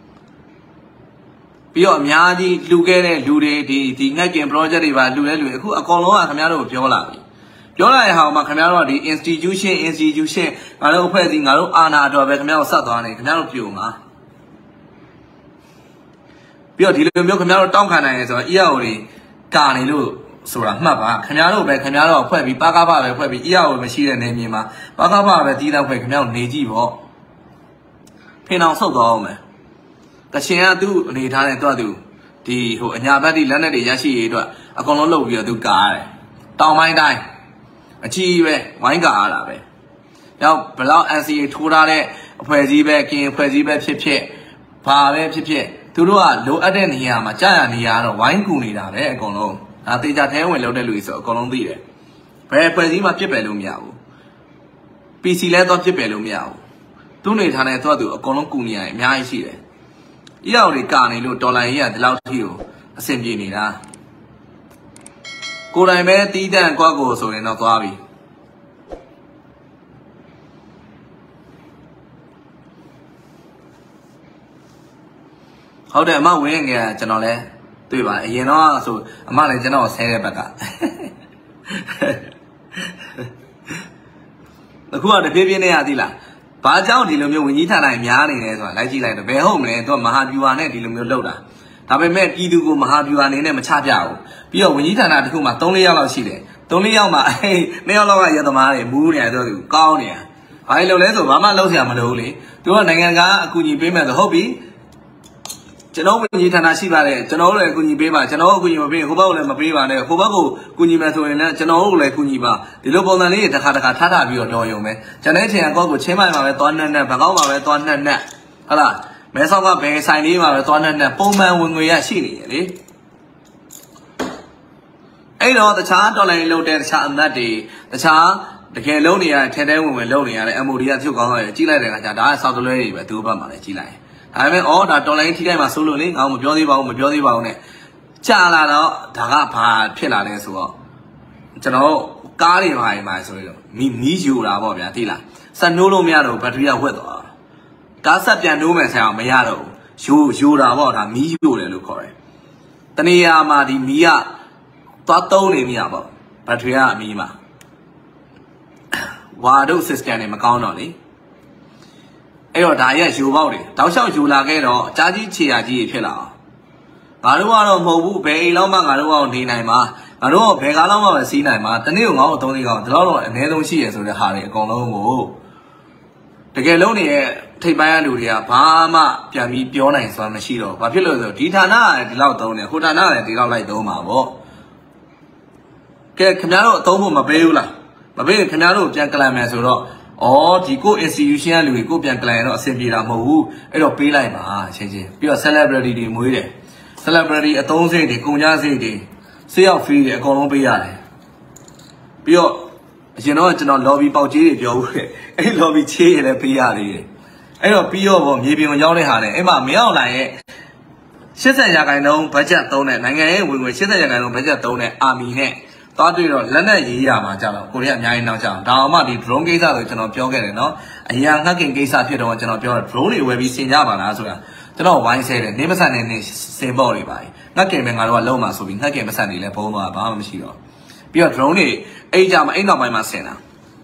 ပြီးတော့အများကြီးလူခဲ့တဲ့လူတွေဒီငှက်ကင် project တွေပါလူလဲလူအခုအကောင်လုံးကခင်ဗျားတို့ကိုပြောလာပြီပြောလာတဲ့ဟာမှာခင်ဗျားတို့ကဒီ institution ငါတို့အဖွဲ့အစည်းငါတို့အာဏာတော်ပဲခင်ဗျားတို့ဆက်သွားနေခင်ဗျားတို့ပြိုမှာပြီးတော့ဒီလိုမျိုးခင်ဗျားတို့တောင်းခံနိုင်ရဆိုတော့ EAO တွေကာနေလို့ဆိုတာမှတ်ပါခင်ဗျားတို့ဖွဲ့ပြီးပါကပပဲဖွဲ့ပြီး EAO မရှိတဲ့နေမြေမှာပါကပပဲတီးတော့ဖွဲ့ခင်ဗျားတို့နေကြည့်ပေါ့ဖင်အောင်ဆုတ်သွားအောင်မယ်ကရှင်ကသူ့အနေထားနဲ့တွတ်သူဒီအညာဘက်ဒီလက်နဲ့တွေရရှိရေးအတွက်အကုန်လုံးလုပ်ပြီးတော့သူကားတယ်တောင်ပိုင်းတိုင်းအကြီးပဲဝိုင်းကားရတာပဲနောက်ဘလောက် NCA ထိုးထားတဲ့အဖွဲ့အစည်းပဲကင်အဖွဲ့အစည်းပဲဖြစ်ဘာပဲဖြစ်သူတို့ကလိုအပ်တဲ့နေရာမှာကြာရနေရာတော့ဝိုင်းကူနေတာပဲအကုန်လုံးဒါတေချာထဲဝင်လုပ်တဲ့လူတွေဆိုအကုန်လုံးသိတယ်ဘယ်အဖွဲ့အစည်းမှပြစ်ပယ်လို့မရဘူး PC လဲတော့ပြစ်ပယ်လို့မရဘူးသူ့နေထားတဲ့သူအကုန်လုံးကူနေရတယ်အများကြီးရှိတယ်依家我哋家呢，都来嘢，啲老條，先見你啦。過來咩？第一單掛個數人到多邊。好的，阿媽會嘅，真係咧，對吧？而家呢，數阿媽嚟真係我寫嘅不㗎。嗱，佢話你邊呢下啲啦？ဘာကြောင့်ဒီလိုမျိုးဝင်ကြီးဌာနများနေလဲဆိုတာလိုက်ကြည့်လိုက်တော့ဘယ်ဟုတ်မလဲသူကမဟာဗျူဟာနဲ့ဒီလိုမျိုးလုပ်တာဒါပေမဲ့ပြည်သူကိုမဟာဗျူဟာအနေနဲ့မချပြဘူးပြီးတော့ဝင်ကြီးဌာနတစ်ခုမှာ3-4ယောက်လောက်ရှိတယ်3-4ယောက်မှာ2ယောက်လောက်ကရသမားတွေမူးနေတယ်သူကောင်းနေတယ်ဘာလို့လဲဆိုဘာမှလုပ်စရာမလိုဘူးလေသူကနိုင်ငံကအကူအညီပေးမယ်ဆိုဟုတ်ပြီကျွန်တော်ဝင်ကြီးဌာနရှိပါတယ်ကျွန်တော်တို့လည်းအကူအညီပေးပါကျွန်တော်တို့အကူအညီမပေးဟိုဘက်ကိုလည်းမပေးပါနဲ့ဟိုဘက်ကိုကူညီမယ်ဆိုရင်လည်းကျွန်တော်တို့လည်းကူညီပါဒီလိုပုံစံလေးတစ်ခါထားပြီးတော့တော်ရုံပဲကျွန်တဲ့ချိန်ကောက်ကိုချင်းမိုင်မှာပဲသွားနှက်ဘကောက်မှာပဲသွားနှက်ဟုတ်လားမဲဆောက်ကဘယ်ဆိုင်လေးမှာပဲသွားနှက်ပုံမှန်ဝင်ငွေရရှိနေရလေအဲ့တော့တခြားတော်လိုင်းလုံးတဲ့တခြားအမတ်တွေတခြားတကယ်လုံးနေရထဲထဲဝင်ဝင်လုံးနေရတဲ့ MOD ကချုပ်ကောင်းတယ်ကြီးလိုက်တဲ့အခါကျဒါကစောက်တလွဲတွေပဲသူ့ဘက်မှာလည်းကြီးလိုက်ဒါပေမဲ့ဒါတော်လိုင်းထိခိုက်မှာဆိုလို့လေငါမပြောသေးပါဘူးနဲ့ကြာလာတော့ဒါကဘာဖြစ်လာလဲဆိုတော့ကျွန်တော်ကားတွေမှာဆိုလို့မီးယူတာပေါ့ဗျာသိလားဆက်နိုးလို့မရတော့ဘက်ထရီကဝက်သွားကားဆက်ပြန်နိုးမယ်ဆိုင်အောင်မရတော့ဘူးယူတာပေါ့ဒါမီးယူတယ်လို့ခေါ်တယ်တနေရာမှာဒီမီးကသွားသုံးနေမိရပေါ့ဘက်ထရီကအမီးမှာဝါဒုတ် system တွေမကောင်းတော့လေအဲ့တော့ဒါရဲ့ယူပေါက်တွေတောက်လျှောက်ယူလာခဲ့တော့အကြားကြီးခြေရာကြီးဖြစ်လာအောင်ငါတို့ကတော့မဟုတ်ဘူးဘယ်အိမ်လောက်မှငါတို့ကတော့နေနိုင်မှာငါတို့ကဘယ်ကားလောက်မှပဲစီးနိုင်မှာတနေ့ကငါ့ကို3 4ကောင်ဒီလောက်တော့အနည်းဆုံးရှိရဆိုတဲ့ဟာတွေအကုန်လုံးကိုတကယ်လုံးနေရဲ့ထိပ်ပိုင်းကလူတွေကဘာမှပြန်ပြီးပြောနိုင်စွာမရှိတော့ဘာဖြစ်လို့လဲဆိုဒီဌာနကဒီလောက်သုံးတယ်ဟိုဌာနကလည်းဒီလောက်လိုက်သုံးမှာပေါ့ကဲခင်ဗျားတို့အသုံးဖို့မပေးဘူးလားမပေးရင်ခင်ဗျားတို့ပြန်ကလန်မယ်ဆိုတော့ဒီကို institution ကလူတွေကိုပြန်ကလန်ရတော့အဆင်ပြေတာမဟုတ်ဘူးအဲ့တော့ပေးလိုက်ပါချင်းပြီးတော့ celebrity တွေမွေးတယ် celebrity အသုံးစရိတ်တွေကုန်ကြစရိတ်တွေဆေးရောက် free တွေအကုန်လုံးပေးရတယ်ပြီးတော့အရင်တော့ကျွန်တော် lobby ပေါက်ကြီးတွေပြောဦးတယ်အဲ့ lobby ချေးရလည်းပေးရသေးတယ်အဲ့တော့ပြီးတော့မြေပြင်ကိုရောက်တဲ့ဟာနဲ့အဲ့မှာမရောက်လာရဲ့80ရာခိုင်နှုန်းဘတ်ဂျက်သုံးတဲ့နိုင်ငံရဲ့ဝင်ငွေ80ရာခိုင်နှုန်းဘတ်ဂျက်သုံးတဲ့အာမီနဲ့သွားတွေ့တော့လက်နဲ့ရေးရမှာကြတော့ကိုရီးယားအများကြီးနောက်ကြအောင်ဒါအောင်မှဒီ drone ကိစ္စဆိုကျွန်တော်ပြောခဲ့တယ်နော်အရာငှက်ခင်ကိစ္စဖြစ်တော့ကျွန်တော်ပြောတယ် drone တွေဝယ်ပြီးဆင်ကြပါလားဆိုတာကျွန်တော်ဝိုင်းဆဲတယ်နေမဆန်နေနေစင်ပေါ့တွေပါငှက်ခင်ပဲငါတို့ကလုံးမှာဆိုပြီးငှက်ခင်မဆန်နေလဲဘုံသွားဘာမှမရှိတော့ပြီးတော့ drone တွေအဲ့ကြမှာအဲ့နောက်ပိုင်းမှာဆင်တာ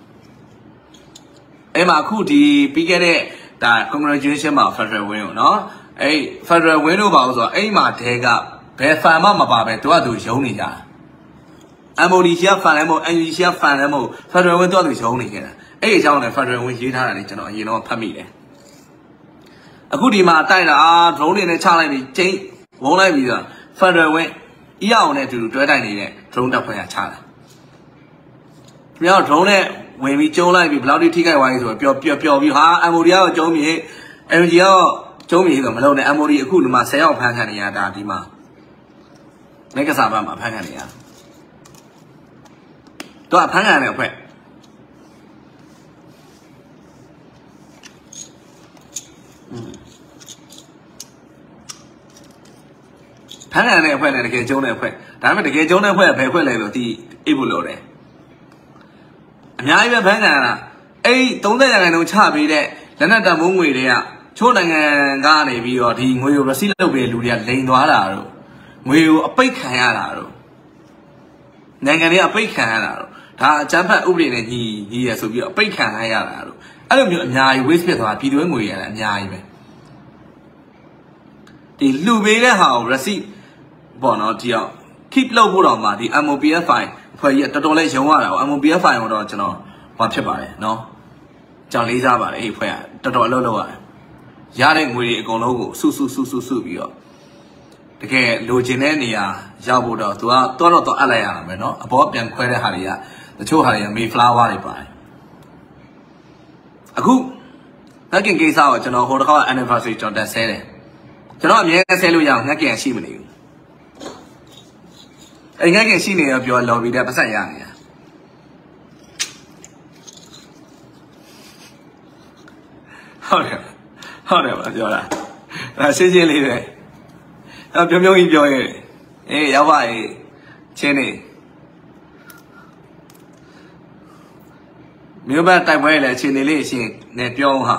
အဲ့မှာအခုဒီပြီးခဲ့တဲ့ဒါ congratulation မှာ Federal Win ကိုနော်အဲ့ Federal Win တို့ပါလို့ဆိုတော့အဲ့မှာတဲကဘယ်ဖန်မှမပါပဲသူကသူရုံးနေကြတာMOD ရှာဖန်လဲမို့ NG ရှာဖန်လဲမို့ Federal Win တော့သူရုံးနေခဲ့တာအဲ့ဒီအကြောင်းနဲ့ Federal Win ရေးထားတာလေကျွန်တော်အရင်တော့ဖတ်မိတယ်အခုဒီမှာတိုက်တာdrone တွေနဲ့ချလိုက်ပြီးကျင်းဝုန်းလိုက်ပြီးတော့ Federal Win အရာအောင်နဲ့အတူတူတွဲတိုက်နေတဲ့ drone တပ်ဖွဲ့ကချတာခင်ဗျား drone နဲ့ဝင်ပြီးကျုံးလိုက်ပြီးဘယ်လောက်ထိထိခိုက်သွားပြီဆိုတော့ပျော်ပြီးဟာ MOD ကတော့ကျုံးမြေ NG ကတော့ကျုံးမြေဆိုမလုံးနဲ့ MOD အခုဒီမှာ10ယောက်ဖမ်းခံနေရတာဒီမှာမက်ကစားဘက်မှာဖမ်းခံနေရတော့ဖမ်းခံရတဲ့အဖွဲ့ဖမ်းခံရတဲ့အဖွဲ့နဲ့တကယ်ကျုံးတဲ့အဖွဲ့ဒါပေမဲ့တကယ်ကျုံးတဲ့အဖွဲ့ကဘယ်အဖွဲ့လဲဆိုဒီအိပ်ဖို့လို့တယ်အများကြီးပဲဖမ်းခံရတာအဲ့30ရာခိုင်နှုန်းချပေးတဲ့လက်နက်တံမိုးငွေတွေကချိုးနိုင်ငံကနေပြီးတော့ဒီငွေကို receipt လုပ်ပေးတဲ့လူတွေကလိန်သွားတာတို့ငွေကိုအပိတ်ခံရတာတို့နိုင်ငံတွေကအပိတ်ခံရတာတို့ဒါအကြမ်းဖက်ဥပဒေနဲ့ညီရဆိုပြီးတော့အပိတ်ခံလိုက်ရတာတို့အဲ့လိုမျိုးအများကြီး waste ဖြစ်သွားပြည်တွင်းငွေရတာအများကြီးပဲဒီလှူပေးတဲ့ဟာကို receipt ပေါ့နော်ဒီအောင် keep လုပ်ဖို့တော့မှဒီ MOPF file ဖွဲ့ကြီးတော်တော်လေးရုံရတာကို MOPF file ကိုတော့ကျွန်တော်ဘာဖြစ်ပါတယ်နော်ကြောင်လေးစားပါတယ်အဲ့ဖွဲ့ကတော်တော်အလုပ်လုပ်ရတယ်ရတဲ့ငွေတွေအကုန်လုံးကိုစုပြီးတော့တကယ်လိုချင်တဲ့နေရာရောက်ဖို့တော့သူကတော့အပ်လိုက်ရတာပဲเนาะအပေါ်ပြန်ခွဲတဲ့ဟာတွေကတချို့ဟာတွေကမေဖလာဝါတွေပါတယ်အခုငှက်ကင်ကိစ္စကိုကျွန်တော်ဟိုတစ်ခါ anniversary ကျွန်တော်တက်ဆဲတယ်ကျွန်တော်အမြဲဆဲလို့ရအောင်ငှက်ကင်ရှိမနေဘူးအဲ့ငှက်ကင်ရှိနေတော့ပြော lobby တဲ့ပတ်စံရနေတာဟုတ်တယ်ပါပြောတာဒါရှင်းလေးပဲပြုံးကြီးပြောရဲအေးရောက်ပါရဲ့ချင်းနေမြို့ဘက်တိုက်ပွဲလည်းချင်းနေလေးအရှင်နဲ့ပြောဟာ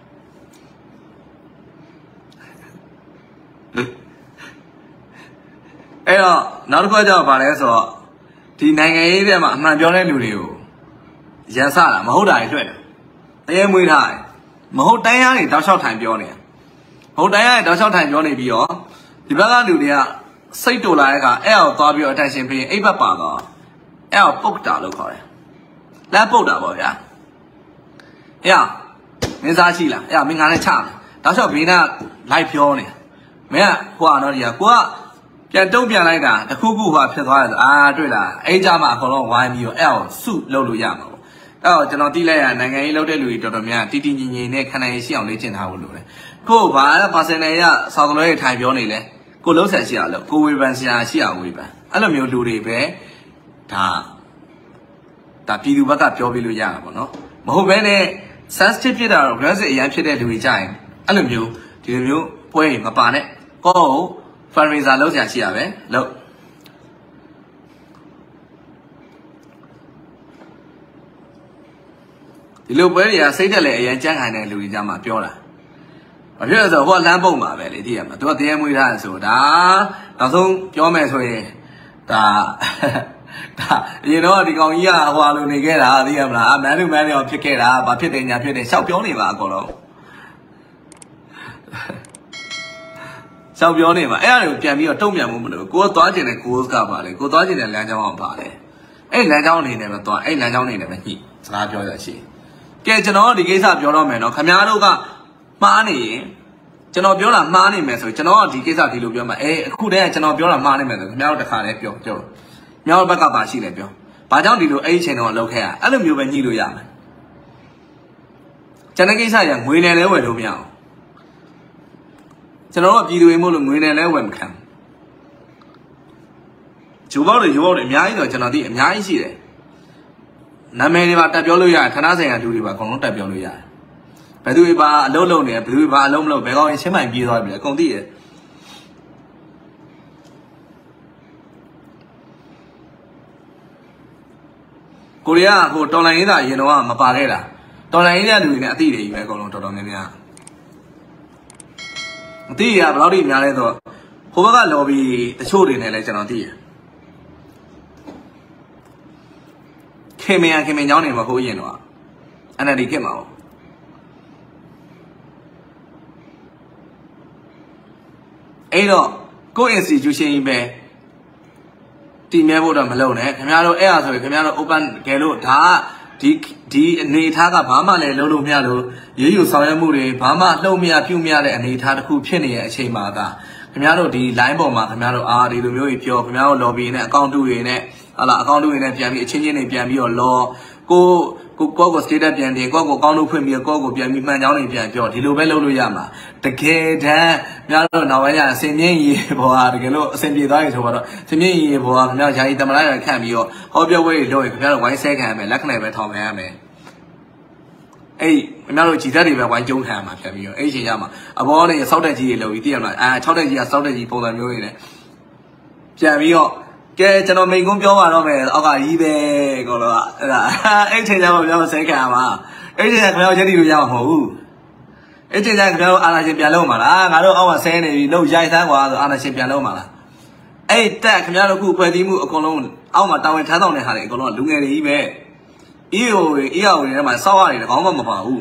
အဲ့တော့နောက်တစ်ခါကျတော့ဗာလဲဆိုတော့ဒီနိုင်ငံရေးထဲမှာအမှန်ပြောတဲ့လူတွေကိုရန်စတာမဟုတ်တာတွေတွေ့တယ်တရေမွေးထားတယ်မဟုတ်တိုင်းရတွေတောက်လျှောက်ထိုင်ပြောနေမဟုတ်တိုင်းရတွေတောက်လျှောက်ထိုင်ပြောနေပြီးတော့ဒီဘက်ကလူတွေကစိတ်တူလာတဲ့အခါအဲ့အောင်သွားပြီးတော့ attention ပေးရင်အိပ်ဘက်ပါတော့အဲ့အောင်ပုတ်တာလို့ခေါ်တယ်လမ်းပုတ်တာပေါ့ဗျာအဲ့အောင်မင်းစားရှိလားအဲ့အောင်မင်းငါနဲ့ချမယ်တောက်လျှောက်ဘေးနာလိုက်ပြောနေမင်းကဟိုကတော့ဒီကကိုကပြန်တုံးပြန်လိုက်တာတခုခုဟိုဖြစ်သွားတယ်တွေ့လားအဲ့ကြမှာအကုန်လုံးဝိုင်းပြီးတော့အဲ့အောင်စုလုပ်လို့ရမှာပေါ့အဲ့တော့ကျွန်တော်တိလိုက်ရနိုင်ငံရေးလုပ်တဲ့လူတွေတော်တော်များတီတီငင်ငင်နဲ့ခန္ဓာရည်ရှိအောင်လေ့ကျင့်ထားဖို့လိုတယ်ကိုဘာလဲ personal ရဆောက်တလွဲထိုင်ပြောနေလဲကိုလုံးဆန်ရှိရလို့ကိုဝေဖန်ဆရာရှိရဝေဖန်အဲ့လိုမျိုးလူတွေပဲဒါပြည်သူဘက်ကပြောပြလို့ရတာပေါ့နော်မဟုတ်ဘဲနဲ့ sensitive ဖြစ်တာတော့ aggressive အရင်ဖြစ်တဲ့လူတွေကြရင်အဲ့လိုမျိုးဒီလိုမျိုးပွဲမပါနဲ့ကိုယ့်ကို fundraiser လုပ်ကြရှိရပဲလုပ်ဒီလိုပွဲတွေကစိတ်တက်လေအရင်ကြမ်းခိုင်တဲ့လူတွေကြမှာပြောတာဘာဖြစ်လဲဆိုတော့ဟိုကလမ်းပုံပါပဲလေသိရမှာသူကတရားမွေးထားတယ်ဆိုဒါနောက်ဆုံးပြောမယ်ဆိုရင်ဒါအရင်တော့ဒီကောင်ကြီးကဟိုလိုနေခဲ့တာသိရမလားအမန်တို့မန်တွေဖြစ်ခဲ့တာဘာဖြစ်တယ်ညာဖြစ်တယ်ရှောက်ပြောနေပါအကုန်လုံးရှောက်ပြောနေပါအဲ့ဒါတွေကိုပြန်ပြီးတော့တုံ့ပြန်မှုမလို့ကိုယ်သွားကျင်တဲ့ goals ကပါလေကိုယ်သွားကျင်တဲ့လမ်းကြောင်းအောင်ပါလေအဲ့လမ်းကြောင်းအနေနဲ့ပဲသွားအဲ့လမ်းကြောင်းအနေနဲ့ပဲညှိစကားပြောရရှိကဲကျွန်တော်ဒီကိစ္စပြောတော့မယ်နော်ခင်ဗျားတို့ကမှားနေရင်ကျွန်တော်ပြောတာမှားနေမယ်ဆိုကျွန်တော်ကဒီကိစ္စဒီလိုပြောမှာအခုတည်းကကျွန်တော်ပြောတာမှားနေမယ်ဆိုခင်ဗျားတို့တစ်ခါတည်းပြောမြောက်ဘက်ကပါရှိတယ်ပြောဘာကြောင့်ဒီလိုအဲ့ဒီချိန်တော့လောက်ခဲ့ရအဲ့လိုမျိုးပဲညှိလို့ရမယ်ကျွန်တော်ကိစ္စရငွေနယ်လဲဝယ်လို့မရအောင်ကျွန်တော်တို့ပြည်သူတွေမို့လို့ငွေနယ်လဲဝယ်မခံဂျိုးပေါက်တွေအများကြီးတော့ကျွန်တော်သိအများကြီးရှိတယ်နာမည်တွေပါတက်ပြောလို့ရတယ်ဌာနဆိုင်ရာလူတွေပါအကုန်လုံးတက်ပြောလို့ရတယ်ဘယ်သူတွေပါအလုံးလုံးနေဘယ်သူတွေပါအလုံးမလုံးဘယ်ကောင်ရှင်းမှန်ပြေးသွားပြီလဲအကုန်သိတယ်ကိုရီးယားဟိုတော်လိုင်းရေးသားရင်တော့မပါခဲ့တာတော်လိုင်းရေးတဲ့လူတွေနဲ့အတိတွေကြီးပဲအကုန်လုံးတော်တော်များများအတိရဘယ်လောက်ထိများလဲဆိုတော့ဟိုဘက်က lobby တချို့တွေနဲ့လည်းကျွန်တော်သိရခင်မင်เจ้าနေမှာဟိုးရင်တော့ NLD ခင်မှာပေါ့အဲ့တော့ကိုယ့် institution ကြီးပဲတည်မြဲဖို့တော့မလုပ်နဲ့ခင်ဗျားတို့အဲ့အားဆိုရင်ခင်ဗျားတို့ open ကယ်လို့ဒါဒီအနေထားကဘာမှလည်းလုံးလို့မရလို့ရေးယူဆောင်ရွက်မှုတွေဘာမှလှုပ်မရပြုတ်မရတဲ့အနေထားတစ်ခုဖြစ်နေတဲ့အချိန်မှာဒါခင်ဗျားတို့ဒီ line ပေါ်မှာခင်ဗျားတို့ဒီလိုမျိုးကြီးပြောခင်ဗျားတို့ lobby နဲ့ account တွေနဲ့ဟာလား account တွေနဲ့ပြန်ပြီးအချင်းချင်းတွေပြန်ပြီးတော့လောကို status ပြန်တင်ကို account ဖွင့်ပြီးကိုပြန်ပြီးမှန်ကြောင်းတွေပြန်ပြောဒီလိုပဲလုပ်လို့ရမှာတကယ်တမ်းခင်ဗျားတို့နောက်ပိုင်းကျအစင်မြင့်ရေးပေါ်ဟာတကယ်လို့အစင်ပြေသွားရင်ဆိုတော့စင်မြင့်ရေးပေါ်ဟာခင်ဗျားယာယီတမလိုက်ရခန့်ပြီးတော့ဟောပြောဝဲတွေလုပ်ရင်ခင်ဗျားတို့ဝိုင်းဆဲခံရမယ်လက်ခဏပဲထောင်ခံရမယ်အဲ့ခင်ဗျားတို့ကြည်သက်တွေပဲဝိုင်းကျုံခံရမှာဖြစ်ပြီးတော့အဲ့ချိန်ကျမှအဘောနဲ့စောက်တက်ကြီးတွေလုပ်ပြီးသိရမလား6တက်ကြီးကစောက်တက်ကြီးပုံစံမျိုးတွေနဲ့ပြန်ပြီးတော့ကဲကျွန်တော်မိန်ကုန်းပြောပါတော့မယ်အောက်ကကြီးပဲကောလို့အဲ့ဒါအဲ့ချိန်ကျမှပြောဆဲခံရမှာအဲ့ချိန်ကျခင်ဗျားတို့ရက်တီလို့ရမှာမဟုတ်ဘူးအဲ့ချိန်ကျခင်ဗျားတို့အာနာရှင်ပြန်လုံးမှာလားငါတို့အောက်ကဆဲနေပြီလှုပ်ရိုက်သန်းကွာဆိုအာနာရှင်ပြန်လုံးမှာလားအဲ့တက်ခင်ဗျားတို့ခုဖွဲ့စည်းမှုအကုန်လုံးအောက်မှာတာဝန်ထမ်းဆောင်တဲ့ဟာတွေအကုန်လုံးလူငယ်တွေကြီးပဲEO တွေထဲမှာစောက်ရတယ်ကောင်းမှမပါဘူး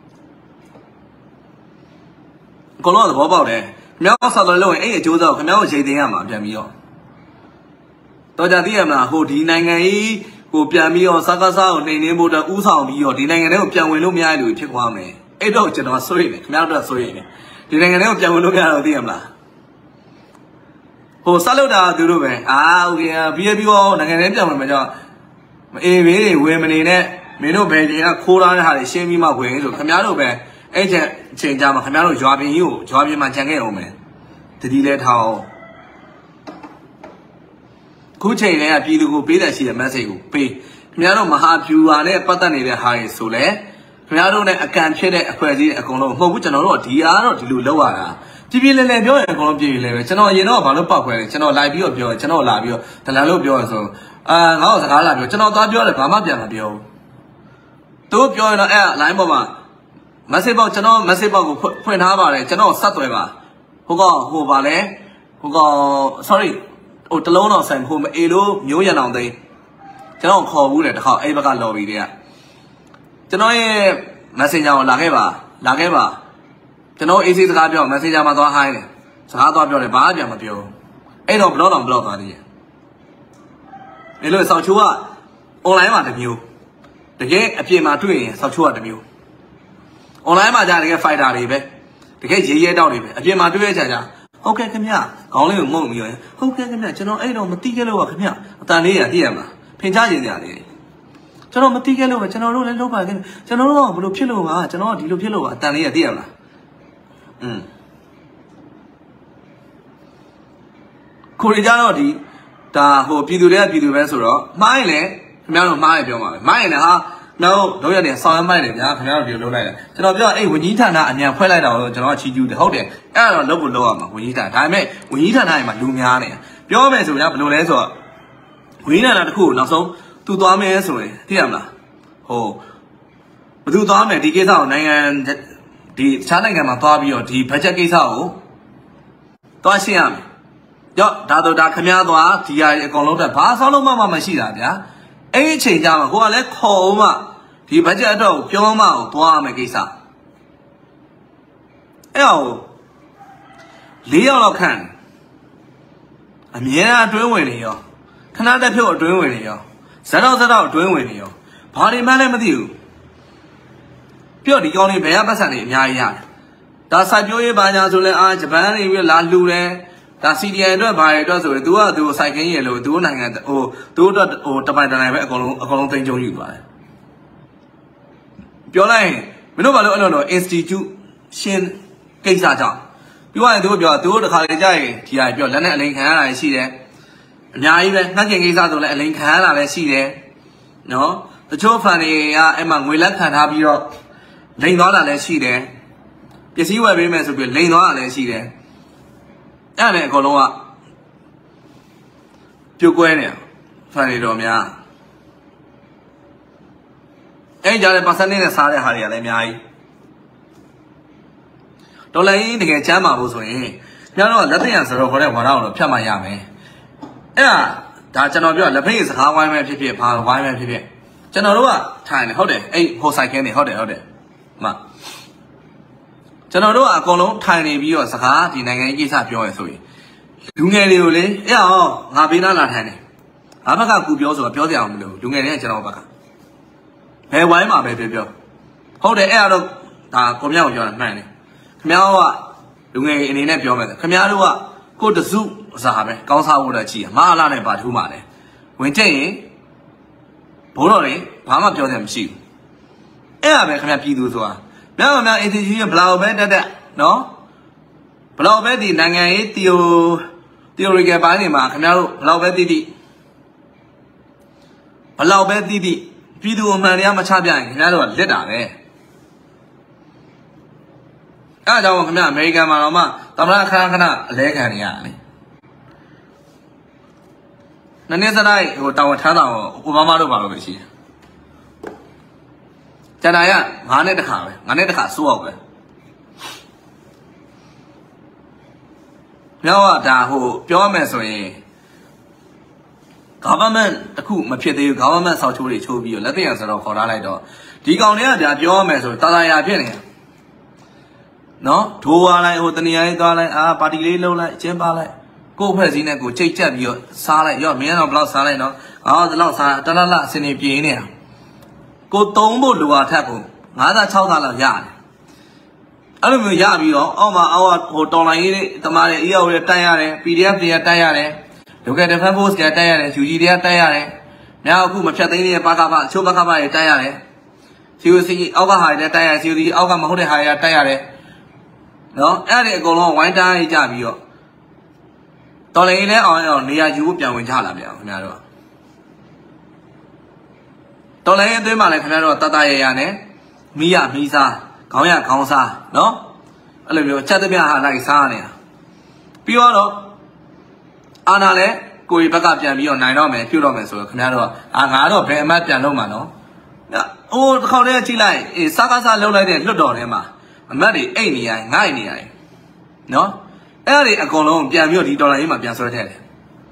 အကုန်လုံးသဘောပေါက်တယ်ခင်ဗျားတို့ဆောက်တော်လုံးရင်အဲ့အကျိုးစားကိုခင်ဗျားတို့ချိန်သိရမှာပြန်ပြီးတော့ကြသိရမလားဟိုဒီနိုင်ငံကြီးကိုပြန်ပြီးတော့စကားစားကိုနှိမ်နှင်းဖို့တော့ဥဆောင်ပြီးတော့ဒီနိုင်ငံထဲကိုပြန်ဝင်လို့မရတဲ့လူဖြစ်သွားမယ်အဲ့တော့ကျွန်တော်စိုးရိမ်တယ်ခင်ဗျားတို့စိုးရိမ်တယ်ဒီနိုင်ငံထဲကိုပြန်ဝင်လို့မရတော့သိရမလားဟိုဆက်လုပ်တာသူတို့ပဲโอเคပြီးပြီးတော့နိုင်ငံထဲပြန်ဝင်မှာကြောင့်အေးဘေးတွေဝင်မနေနဲ့မင်းတို့ဘယ်ချိန်ကခိုးထားတဲ့ဟာတွေရှင်းပြီးမှဝင်ဆိုခင်ဗျားတို့ပဲအဲ့ချိန်ကြာမှာခင်ဗျားတို့ရွာပြင်ကြီးကိုရွာပြင်မှာခြံခဲ့အောင်မယ်တတိလဲထောင်းခုချိန်လေးကပြည်သူကိုပေးတဲ့ရှိတဲ့ message ကိုပေးခင်ဗျားတို့မဟာဗျူဟာနဲ့ပတ်သက်နေတဲ့ဟာတွေဆိုလဲခင်ဗျားတို့နဲ့အကန်ဖြစ်တဲ့အဖွဲ့အစည်းအကုန်လုံးမဟုတ်ဘူးကျွန်တော်တို့ကဒီအားတော့ဒီလိုလောက်ရတာပြည်လဲလဲပြောရင်အကုန်လုံးပြည်လဲပဲကျွန်တော်အရင်တော့ဘာလို့ပောက်ခွဲလဲကျွန်တော် live ပြီးတော့ပြောကျွန်တော်လာပြီးတော့ဒလန်လို့ပြောရဆိုငါ့ကိုစကားလာပြောကျွန်တော်သွားပြောတယ်ဘာမှပြန်မပြောဘူးသူပြောရင်တော့အဲ့ line ပေါ်မှာ message ပေါက်ကျွန်တော် message ပေါက်ကိုဖွင့်ထားပါတယ်ကျွန်တော်ဆက်သွယ်ပါဟိုပါလဲsorry ဟိုတလုံးတော့ဆိုင်ဟိုမအေလို့မျိုးရံအောင်သိကျွန်တော်ခေါ်ဘူးလေတခါအဲ့ဘက်က lobby တွေကကျွန်တော်ရဲ့ messenger ကိုလာခဲ့ပါကျွန်တော် AC စကားပြော messenger မှာသွား hi တယ်စကားသွားပြောတယ်ဘာမှပြန်မပြောအဲ့တော့ block သွားသေးတယ်အဲ့လိုဆောက်ချိုးက online မှာတစ်မျိုးတကယ်အပြင်မှာတွေ့ရင်ဆောက်ချိုးကတစ်မျိုး online မှာကြာတကယ် fighter တွေပဲတကယ်ရေးရဲတောက်တွေပဲအပြင်မှာတွေ့ရကြဟုတ်ကဲ့ခင်ဗျခေါင်းလေးကိုမှုန့်ပြီးရဟုတ်ကဲ့ခင်ဗျကျွန်တော်အဲ့တော့မတိခဲ့လို့ပါခင်ဗျအတန်လေးရသိရမှာဖင်ချခြင်းစရာလေးကျွန်တော်မတိခဲ့လို့ပဲကျွန်တော်တို့လည်းလုပ်ပါခင်ကျွန်တော်တို့ကဘလို့ဖြစ်လို့ပါကျွန်တော်ကဒီလိုဖြစ်လို့ပါအတန်လေးရသိရမလားကိုရီးယားတော့ဒီတဒါဟိုပြည်သူတွေကပြည်သူပဲဆိုတော့မှားရင်လည်းခင်ဗျားတို့မှားရပြောမှာပဲမှားရင်လည်းဟာတို့ရတဲ့ဆောင်ရမိုက်တယ်ဗျာခင်ဗျားတို့ဒီလိုလုပ်လိုက်တယ်ကျွန်တော်ပြောအဲ့ဝန်ကြီးဌာနအမြန်ဖွဲ့လိုက်တာကိုကျွန်တော်ကချီးကျူးတယ်ဟုတ်တယ်အဲ့ဒါတော့လုပ်ဖို့လုပ်ရမှာဝန်ကြီးဌာနဒါပေမဲ့ဝန်ကြီးဌာနတွေမှာလူများနေပြောမယ်ဆိုရင်ဘယ်လိုလဲဆိုတော့ဝန်ကြီးဌာနတစ်ခုကိုနောက်ဆုံးသူသွားမယ်ဆိုရင်သိရမလားဟိုဘယ်သူသွားမယ်ဒီကိစ္စကိုနိုင်ငံဒီတခြားနိုင်ငံမှာသွားပြီးတော့ဒီ budget ကိစ္စကိုသွားရှင်းရမယ်ရော့ဒါတော့ဒါခမည်းသွားဒီဟာအကုန်လုံးတက်ဘာဆောင်းလုံးမှမရှိတာဗျာအဲ့ဒီအချိန်ကြာမှာကိုကလည်းခေါ်အောင်မှဒီ budget အတွက်ကိုပြောမှကိုသွားရမယ်ကိစ္စအဲ့ဟို4 ယောက်လောက်ခန့်အမြဲအတွင်းဝင်နေရောခဏတက်ဖြုတ်အတွင်းဝင်နေရောဇက်တော့အတွင်းဝင်နေရောဘာတွေမှလည်းမသိဘူးပြောဒီကောင်းလေးဘယ်ကပတ်စံနေအများကြီးရတယ်ဒါစိုက်ပျိုးရေးဘာညာဆိုလဲဂျပန်နေပြီးလာလှူတယ်ဒါ CDN အတွက်ဘာတွေအတွက်ဆိုရင် तू က तू စိုက်ခင်းရလို့ तू နိုင်ငံဟို तू အတွက်ဟိုတပိုင်တနိုင်ပဲအကုန်လုံးသိမ်းကျုံယူသွားတယ်ပြောလိုက်ရင်မင်းတို့ဘာလို့အဲ့လို institute ရှင်းကိစ္စကြောင့်ပြောရရင် तू ပြော तू တခါလေကြာရင်ဒီဟာပြောလက်နဲ့အလိန်ခံရတာရှိတယ်အများကြီးပဲနှက်ကျင်ကိစ္စဆိုလဲအလိန်ခံရတာလည်းရှိတယ်နော်တချို့ fan တွေကအဲ့မှာငွေလက်ခံထားပြီးတော့လိန်သွားတာလည်းရှိတယ်ပစ္စည်းဝယ်ပေးမယ်ဆိုပြီးလိန်သွားတာလည်းရှိတယ်အဲ့ဒါလည်းအကုန်လုံးကပြုတ်ကွဲနေဖန်နေတော်များအဲ့ကြတဲ့ပါစနေနဲ့စားတဲ့ဟာတွေကလည်းအများကြီးဒေါ်လာကြီးတကယ်ချမ်းပါဖို့ဆိုရင်ညတော့လက်သိရဆိုတော့ခေါ်တဲ့ဝါဒကိုတော့ဖြတ်မှရမယ်အဲ့ဒါကျွန်တော်ပြောလက်ဖိတ်စကားဝိုင်းပဲဖြစ်ဖြစ်ဘာဝိုင်းပဲဖြစ်ဖြစ်ကျွန်တော်တို့ကထိုင်တယ်ဟုတ်တယ်အဲ့ဟိုဆိုင်ခင်းနေဟုတ်တယ်မှကျွန်တော်တို့ကအကုန်လုံးထိုင်နေပြီးတော့စကားဒီနိုင်ငံရေးကိစ္စပြောရဆိုရင်လူငယ်တွေကိုလေအဲ့ဟောငါဘေးနားလာထိုင်တယ်ငါဘက်ကကူပြောဆိုတာပြောကြအောင်မလို့လူငယ်တွေကကျွန်တော်ဘက်ကဘယ်ဝိုင်းမှာပဲပြောဟုတ်တယ်အဲ့ဒါတော့ဒါကိုမြောက်ပြောတာမှန်တယ်ခင်ဗျားကလူငယ်အနေနဲ့ပြောမယ်ခင်ဗျားတို့ကကိုတစုအစားပဲကောင်းစားဖို့တော့ကြည့်ရမအားလာနဲ့ပါထူးမှလည်းဝင်ချက်ရင်ဘိုးတော်တွေဘာမှပြောတယ်မရှိဘူးအဲ့ဒါပဲခင်ဗျားပြည်သူဆိုတာမြောက် institution ဘလောက်ပဲတက်နော်ဘလောက်ပဲဒီနိုင်ငံရေး theoretical ပိုင်းတွေမှာခင်ဗျားတို့ဘလောက်ပဲသိပြည်သူအမှန်တရားမချပြရင်ခင်ဗျားတို့ကလက်တာပဲအဲ့ဒါကြောင့်ခင်ဗျားအမေရိကန်မှာတော့မှသမ္မတခဏအလဲခံနေရတယ်လေနှစ်စတိုင်းဟိုတာဝန်ထမ်းတာဟိုအိုဘားမားတို့ဘာလို့ပဲရှိတယ်ကျန်တာရ9နှစ်တခါပဲ9နှစ်တခါစိုးအောင်ပဲပြောရတာဟိုပြောမယ်ဆိုရင် government တခုမဖြစ်သေးဘူး government ဆောက်ချိုးတွေချိုးပြီးတော့လက်သိရဆိုတော့ခေါ်ထားလိုက်တော့ဒီကောင်တွေကဒါပြောရမယ်ဆိုတာတာရာဖြစ်နေနော်ဒိုးသွားလိုက်ဟိုတနေရာကြီးသွားလိုက်ပါတီလေးလှုပ်လိုက်ကျင်းပါလိုက်ကို့ဖွဲ့စည်းနဲ့ကိုချိတ်ချက်ပြီးတော့စားလိုက်ရော့မင်းတော့ဘလောက်စားလိုက်နော်ဒီလောက်စားတလအစင်နေပြေးနေတာကိုသုံးဖို့လိုအားထက်ကို9 6 လောက်ရတယ်အဲ့လိုမျိုးရပြီးတော့အောက်မှာအောက်ကဟိုတော်လိုင်းရေးတမားတွေ EAO တွေတက်ရတယ် PDF တွေတက်ရတယ် Local Defense Force တွေတက်ရတယ် UG တွေတက်ရတယ်များအခုမဖြတ်သိမ်းတဲ့ပါကပအချို့ပါကပတွေတက်ရတယ် COC အောက်ကဟာတွေတက်ရတယ် COC အောက်ကမဟုတ်တဲ့ဟာတွေတက်ရတယ်နော်အဲ့ဒီအကုန်လုံးဝိုင်းတိုင်းကြပြီးတော့တော်လိုင်းနဲ့အောင်နေရာယူဖို့ပြန်ဝင်ကြလာပြန်ခင်ဗျားတို့တော်လိုင်းရဲ့အတွင်းမှာလည်းခင်ဗျားတို့တတရရနဲ့မီးရမီးစားခေါင်းရခေါင်းစားနော်အဲ့လိုမျိုးချက်တပြဟာလိုက်စားနေတာပြီးတော့အာနာလည်းကိုရီဘက်ကပြန်ပြီးတော့နိုင်တော့မယ်ပြုတ်တော့မယ်ဆိုတော့ခင်ဗျားတို့ကငါတော့ဘယ်အမတ်ပြန်လုံးမှာနော်ဟိုတစ်ခေါက်တည်းကြည့်လိုက်စားကားစားလှုပ်လိုက်တဲ့လွတ်တော်ထဲမှာအမတ်တွေအိတ်နေရိုင်းငိုက်နေရိုင်းနော်အဲ့ဒါတွေအကုန်လုံးပြန်ပြီးတော့ဒီဒေါ်လာရေးမှာပြန်ဆွဲထည့်တယ်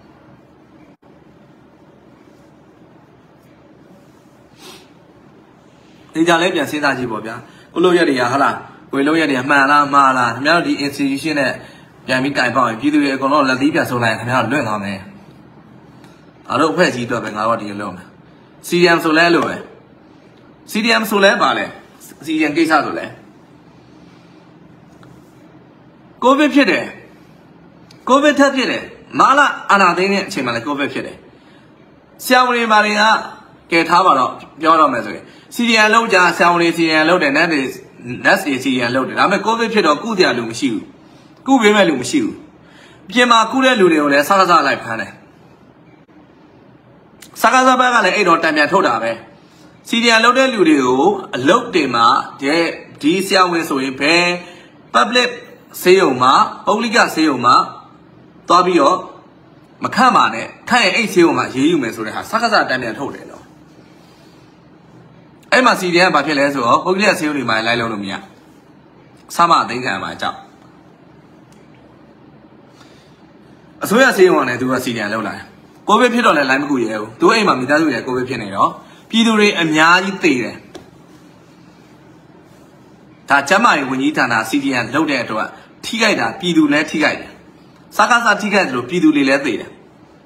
ဒီကြလဲပြန်စဉ်းစားကြည့်ပေါ့ဗျာကိုလို့ရက်တွေကဟာလားကိုလို့ရက်တွေကမှန်လားမှားလားခင်ဗျားတို့ဒီ institution နဲ့ပြန်ပြီးတိုင်ပေါက်ရင်ပြည်သူတွေအကုန်လုံးလက်သီးပြန်ဆိုလိုက်ရင်ခင်ဗျားတို့လွင့်သွားမယ်အားတို့အဖွဲ့ကြီးအတွက်ပဲငါတို့ဒီလိုလုပ်မယ် CDM ဆိုလဲလို့ပဲ CDM ဆိုလဲပါလဲ CDM ကိစ္စဆိုလဲကိုဗစ်ဖြစ်တယ်ကိုဗစ်ထပ်ဖြစ်တယ်မာလာအာနာသိန်းတဲ့အချိန်မှာလည်းကိုဗစ်ဖြစ်တယ်ဆရာဝန်တွေပါတွေကကဲထားပါတော့ပြောတော့မယ်ဆိုရင် CDN လောက်ကြဆရာဝန်တွေ CDN လောက်တယ် NET CDN လောက်တယ်ဒါပေမဲ့ကိုဗစ်ဖြစ်တော့ကုသရလူမရှိဘူးကုပေးမဲ့လူမရှိဘူးပြင်မှာကုတဲ့လူတွေကိုလည်းစကားလိုက်ဖမ်းတယ်စကားစပကလည်းအဲ့တော့တံပြန်ထုတ်တာပဲစီဒီယန်လုပ်တဲ့လူတွေကိုအလုပ်တင်မှာဒီဆရာဝန်ဆိုရင်ဘယ် public ဆေးရုံမှာပုဂ္ဂလိကဆေးရုံမှာသွားပြီးတော့မခန့်ပါနဲ့ခန့်ရင်အဲ့ဆေးရုံမှာရေးယူမယ်ဆိုတဲ့ဟာစကားစတံပြန်ထုတ်တယ်နော်အဲ့မှာစီဒီယန်ဘာဖြစ်လဲဆိုတော့ပုဂ္ဂလိကဆေးရုံတွေမှာလိုက်လုံးလို့မရဆမအသိခံမှာကြောက်အစိုးရဆေးရုံကလည်းသူကစီဒီယန်လောက်လာတယ်ကိုဗစ်ဖြစ်တော့လည်းလိုင်းမကူရဲဘူးသူအိမ်မှာမိသားစုရဲ့ကိုဗစ်ဖြစ်နေတော့ပြည်သူတွေအများကြီးသိတယ်ဒါကျမရဲ့ဝန်ကြီးဌာနစီဒီယန်လောက်တဲ့အတွက်ထိခိုက်တာပြည်သူလည်းထိခိုက်တယ်စကားစထိခိုက်တယ်လို့ပြည်သူတွေလည်းသိတယ်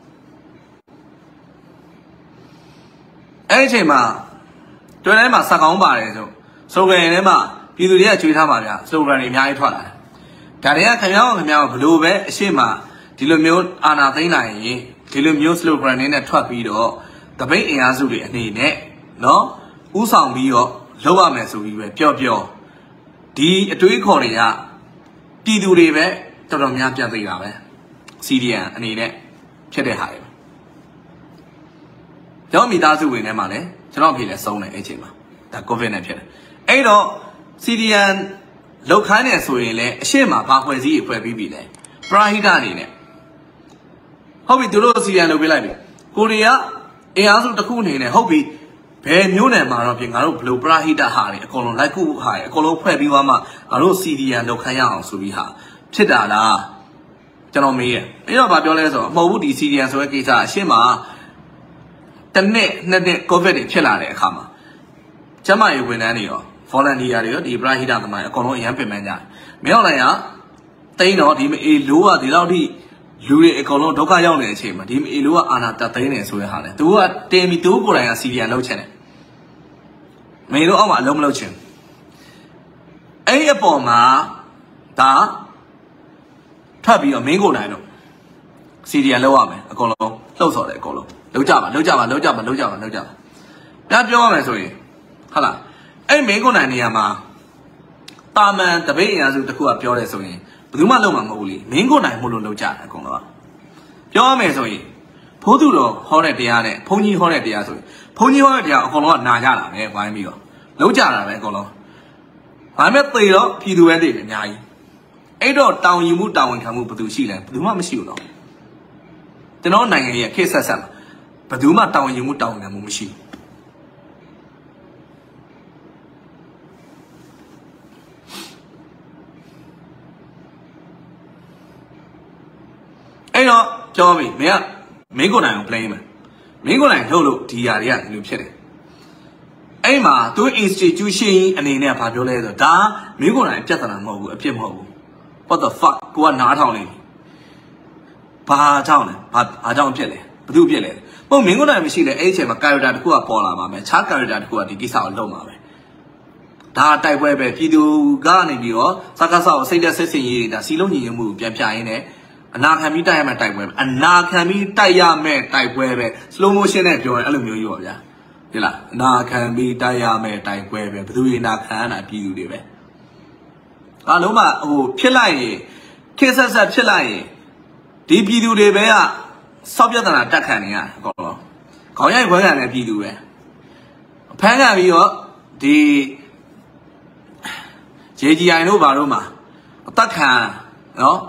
အဲ့ဒီအချိန်မှာတွင်ထဲမှာစကောင်းပါတယ်ဆိုစလိုဂန်ထဲမှာပြည်သူတွေကကြွေးထားပါဗျာစလိုဂန်တွေအများကြီးထွက်လာတယ်ဒါတွေကခင်ဗျားဘလို့ပဲအရှိမဒီလိုမျိုးအာဏာသိမ်းနိုင်ရင်ဒီလိုမျိုး slogan နဲ့ထွက်ပြီးတော့တပိတ်အင်အားစုတွေအနေနဲ့နော်ဥဆောင်ပြီးတော့လုပ်ရမယ်ဆိုပြီးပဲပြောဒီအတွေးခေါ်တွေကပြည်သူတွေပဲတော်တော်များပြန်သိတာပဲ CDN အနေနဲ့ဖြစ်တဲ့ဟာတွေကျွန်တော်မိသားစုဝင်ထဲမှာလည်းကျွန်တော်အဖေလည်းဆုံးတယ်အဲ့ချိန်မှာဒါ COVID နဲ့ဖြစ်တယ်အဲ့တော့ CDN လောက်ခိုင်းနေဆိုရင်လည်းအရှိမဘာဖွဲ့စည်းဖွဲ့ပြီးပြီလဲပရာဟိတအနေနဲ့ဟုတ်ပြီသူတို့စီရန်လုပ်ပေးလိုက်ပြီကိုရီးယားအင်အားစုတစ်ခုအနေနဲ့ဟုတ်ပြီဘယ်မျိုးနယ်မှာတော့ပြင်ငါတို့ဘလို့ပရာဟိတဟာတွေအကုန်လုံးလိုက်ခုဟာတွေအကုန်လုံးဖွဲ့ပြီးသွားမှငါတို့စီဒီယန်လောက်ခိုင်းရအောင်ဆိုပြီးဟာဖြစ်တာလားကျွန်တော်မေးရအဲ့တော့ဗာပြောလဲဆိုတော့မဟုတ်ဘူးဒီစီဒီယန်ဆိုတဲ့ကိစ္စအရှင်းမှာတစ်နှစ်နှစ်ကိုဗစ်တွေဖြစ်လာတဲ့အခါမှာကျမရေဝန်ထမ်းတွေရော volunteer တွေရောဒီပရာဟိတသမားအကုန်လုံးအရန်ပြင်ပန်းကြတယ်မင်းအောင်လိုက်ရတိန်းတော့ဒီအေလိုးကဒီလောက်ထိလူတွေအကုန်လုံးဒုက္ခရောက်နေတဲ့အချိန်မှာဒီအေလိုးကအာနာတက်သိန်းနေဆိုရဟာလေသူကတင်ပြီးသူကိုယ်တိုင်ကစီဒီယန်လောက်ချင်တယ်မေလိုအောက်မှာအလုံးမလောက်ချင်အဲ့အပေါ်မှာဒါထွက်ပြီးတော့မင်းကိုယ်တိုင်တော့စီဒီယန်လောက်ရမယ်အကုန်လုံးလှုပ်ဆော်တယ်အကုန်လုံးလောက်ကြပါပြပြောရမယ်ဆိုရင်ဟုတ်လားအဲ့မင်းကိုယ်တိုင်နေရာမှာတာမန်တပိတ်အင်အားစုတစ်ခုကပြောတယ်ဆိုရင်ဘယ်သူမှလုံးမှာမဟုတ်ဘူးလေမင်းကိုယ်တိုင်မို့လို့လောက်ကြတယ်အကုန်လုံးပြောရမယ်ဆိုရင်ဖိုးသူတော်ဟောတဲ့တရားနဲ့ဘုန်းကြီးဟောတဲ့တရားဆိုရင်ဘုန်းကြီးဟောတဲ့တရားအကုန်လုံးကနာကြတာပဲဝိုင်းပြီးတော့လောက်ကြတာပဲအကုန်လုံးဘာမဲ့သေတော့ပြည်သူပဲသိတယ်အများကြီးအဲ့တော့တောင်ယူမှုတာဝန်ခံမှုဘယ်သူရှိလဲဘယ်သူမှမရှိဘူးတော့ကျွန်တော်နိုင်ငံရဲ့ခေတ်ဆက်မှာဘယ်သူမှတောင်ယူမှုတာဝန်ခံမှုမရှိအဲ့တော့ပြောပြီမင်းကိုယ်တိုင်ကို play မယ်မင်းကိုယ်တိုင်ထုတ်လို့ဒီຢာတွေကဒီလိုဖြစ်တယ်အဲ့မှာသူ institution အနေနဲ့ဘာပြောလဲဆိုတော့ဒါမင်းကိုယ်တိုင်ပြဿနာမဟုတ်ဘူးအဖြစ်မဟုတ်ဘူး what the fuck ကိုကနားထောင်နေပြီဘာကြောင့်လဲဘာကြောင့်ဖြစ်လဲဘယ်သူဖြစ်လဲမဟုတ်မင်းကိုယ်တိုင်မရှိလဲအဲ့အချိန်မှာ character တစ်ခုကပေါ်လာပါမယ်ခြား character တစ်ခုကဒီကိစ္စကိုလုပ်မှာပဲဒါတိုက်ပွဲပဲပြည်သူကနေပြီးတော့စကားဆောက်စိတ်သက်စစ်စင်ရေးဒါစီလုံးညီညွတ်မှုပြန်ပြရင်းနဲ့အနာခံပြီးတိုက်ရမယ့်တိုက်ပွဲပဲအနာခံပြီးတိုက်ရမယ့်တိုက်ပွဲပဲ slow motion နဲ့ပြောရင်အဲ့လိုမျိုးကြီးပါဗျာဒီလားအနာခံပြီးတိုက်ရမယ့်တိုက်ပွဲပဲဘယ်သူတွေနာခံရတာပြည်သူတွေပဲအားလုံးကဟိုဖြစ်လိုက်ရင်ခေတ်ဆက်ဖြစ်လိုက်ရင်ဒီပြည်သူတွေပဲကစောက်ပြဿနာတက်ခံနေရအကုန်လုံးခေါင်းရိုက်ခွဲခံတဲ့ပြည်သူပဲဖမ်းခံပြီးတော့ဒီ JGI တို့ဘာတို့မှာအသက်ခံနော်